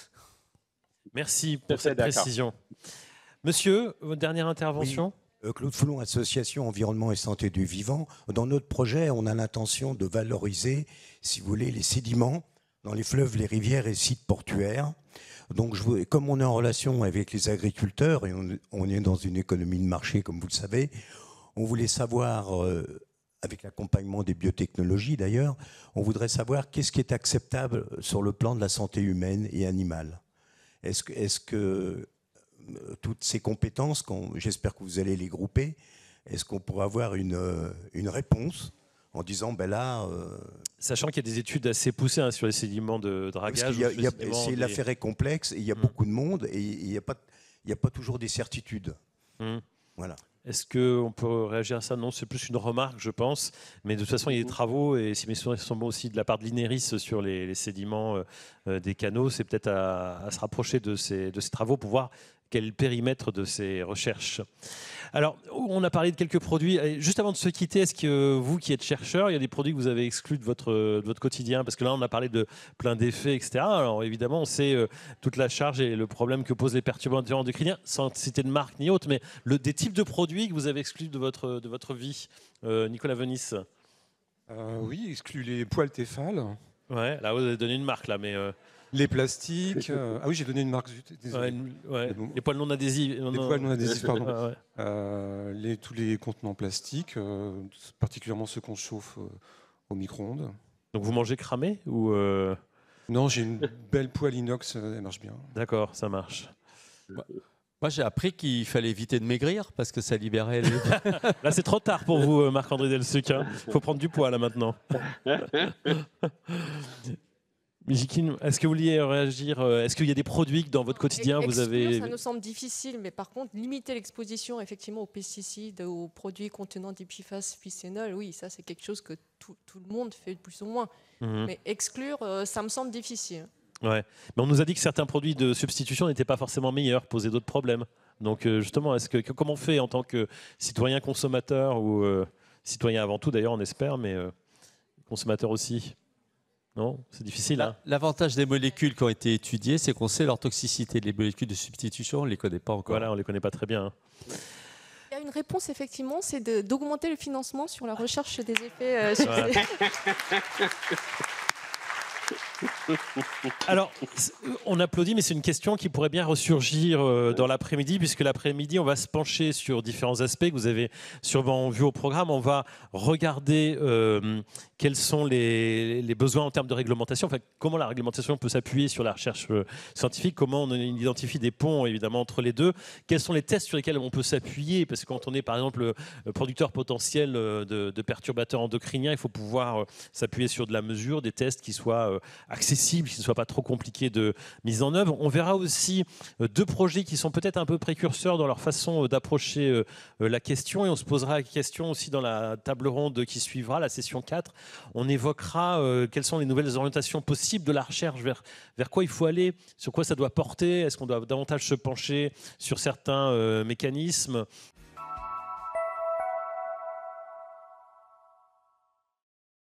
Merci pour cette précision. Monsieur, votre dernière intervention ? Oui. Claude Foulon, Association Environnement et Santé du Vivant. Dans notre projet, on a l'intention de valoriser, si vous voulez, les sédiments dans les fleuves, les rivières et sites portuaires. Donc, je, comme on est en relation avec les agriculteurs et on, on est dans une économie de marché, comme vous le savez, on voulait savoir, euh, avec l'accompagnement des biotechnologies d'ailleurs, on voudrait savoir qu'est-ce qui est acceptable sur le plan de la santé humaine et animale. Est-ce que... Est-ce que toutes ces compétences, j'espère que vous allez les grouper, est-ce qu'on pourrait avoir une, une réponse en disant, ben là... Euh... Sachant qu'il y a des études assez poussées hein, sur les sédiments de dragage. C'est l'affaire est complexe, et il y a mmh. beaucoup de monde, et il n'y a, a pas toujours des certitudes. Mmh. Voilà. Est-ce qu'on peut réagir à ça? Non, c'est plus une remarque, je pense. Mais de toute façon, il y a des travaux, et si mes souvenirs sont bons aussi de la part de l'INERIS sur les, les sédiments euh, des canaux, c'est peut-être à, à se rapprocher de ces, de ces travaux pour voir quel périmètre de ces recherches. Alors, on a parlé de quelques produits. Juste avant de se quitter, est-ce que vous qui êtes chercheur, il y a des produits que vous avez exclus de votre, de votre quotidien? Parce que là, on a parlé de plein d'effets, et cetera. Alors, évidemment, on sait euh, toute la charge et le problème que posent les perturbateurs endocriniens, sans citer de marque ni autre, mais le, des types de produits que vous avez exclus de votre, de votre vie. Euh, Nicolas Venis. Euh, oui, exclus les poils Tefal. Ouais, là, vous avez donné une marque, là, mais... Euh... Les plastiques. Euh, ah oui, j'ai donné une marque. Ouais, ouais. Les poils non adhésifs. Les poils non adhésifs, pardon. Ah ouais. euh, les, tous les contenants plastiques, euh, particulièrement ceux qu'on chauffe euh, au micro-ondes. Donc vous mangez cramé ou euh... Non, j'ai une belle poêle inox, elle marche bien. D'accord, ça marche. Bah. Moi, j'ai appris qu'il fallait éviter de maigrir parce que ça libérait les... Là, c'est trop tard pour vous, Marc-André Delsuc. Il hein. faut prendre du poids, là, maintenant. Mijikine, est-ce que vous vouliez réagir? Est-ce qu'il y a des produits que dans votre quotidien Exclure, vous avez... Ça nous semble difficile, mais par contre, limiter l'exposition effectivement aux pesticides, aux produits contenant des P F A S, bisphénol, oui, ça c'est quelque chose que tout, tout le monde fait plus ou moins. Mmh. Mais exclure, ça me semble difficile. Ouais. Mais on nous a dit que certains produits de substitution n'étaient pas forcément meilleurs, posaient d'autres problèmes. Donc justement, est-ce que, comment on fait en tant que citoyen consommateur, ou euh, citoyen avant tout d'ailleurs, on espère, mais euh, consommateur aussi? Non, c'est difficile. Hein. L'avantage des molécules qui ont été étudiées, c'est qu'on sait leur toxicité. Les molécules de substitution, on ne les connaît pas encore. Voilà, on ne les connaît pas très bien. Hein. Il y a une réponse, effectivement, c'est d'augmenter le financement sur la recherche des effets euh, sur ouais. Alors, on applaudit, mais c'est une question qui pourrait bien ressurgir dans l'après-midi, puisque l'après-midi, on va se pencher sur différents aspects que vous avez sûrement vus au programme. On va regarder euh, quels sont les, les besoins en termes de réglementation, enfin, comment la réglementation peut s'appuyer sur la recherche scientifique, comment on identifie des ponts, évidemment, entre les deux, quels sont les tests sur lesquels on peut s'appuyer, parce que quand on est, par exemple, producteur potentiel de, de perturbateurs endocriniens, il faut pouvoir s'appuyer sur de la mesure, des tests qui soient accessibles accessible, qu'il ne soit pas trop compliqué de mise en œuvre. On verra aussi deux projets qui sont peut-être un peu précurseurs dans leur façon d'approcher la question, et on se posera la question aussi dans la table ronde qui suivra, la session quatre. On évoquera euh, quelles sont les nouvelles orientations possibles de la recherche, vers, vers quoi il faut aller, sur quoi ça doit porter, est-ce qu'on doit davantage se pencher sur certains euh, mécanismes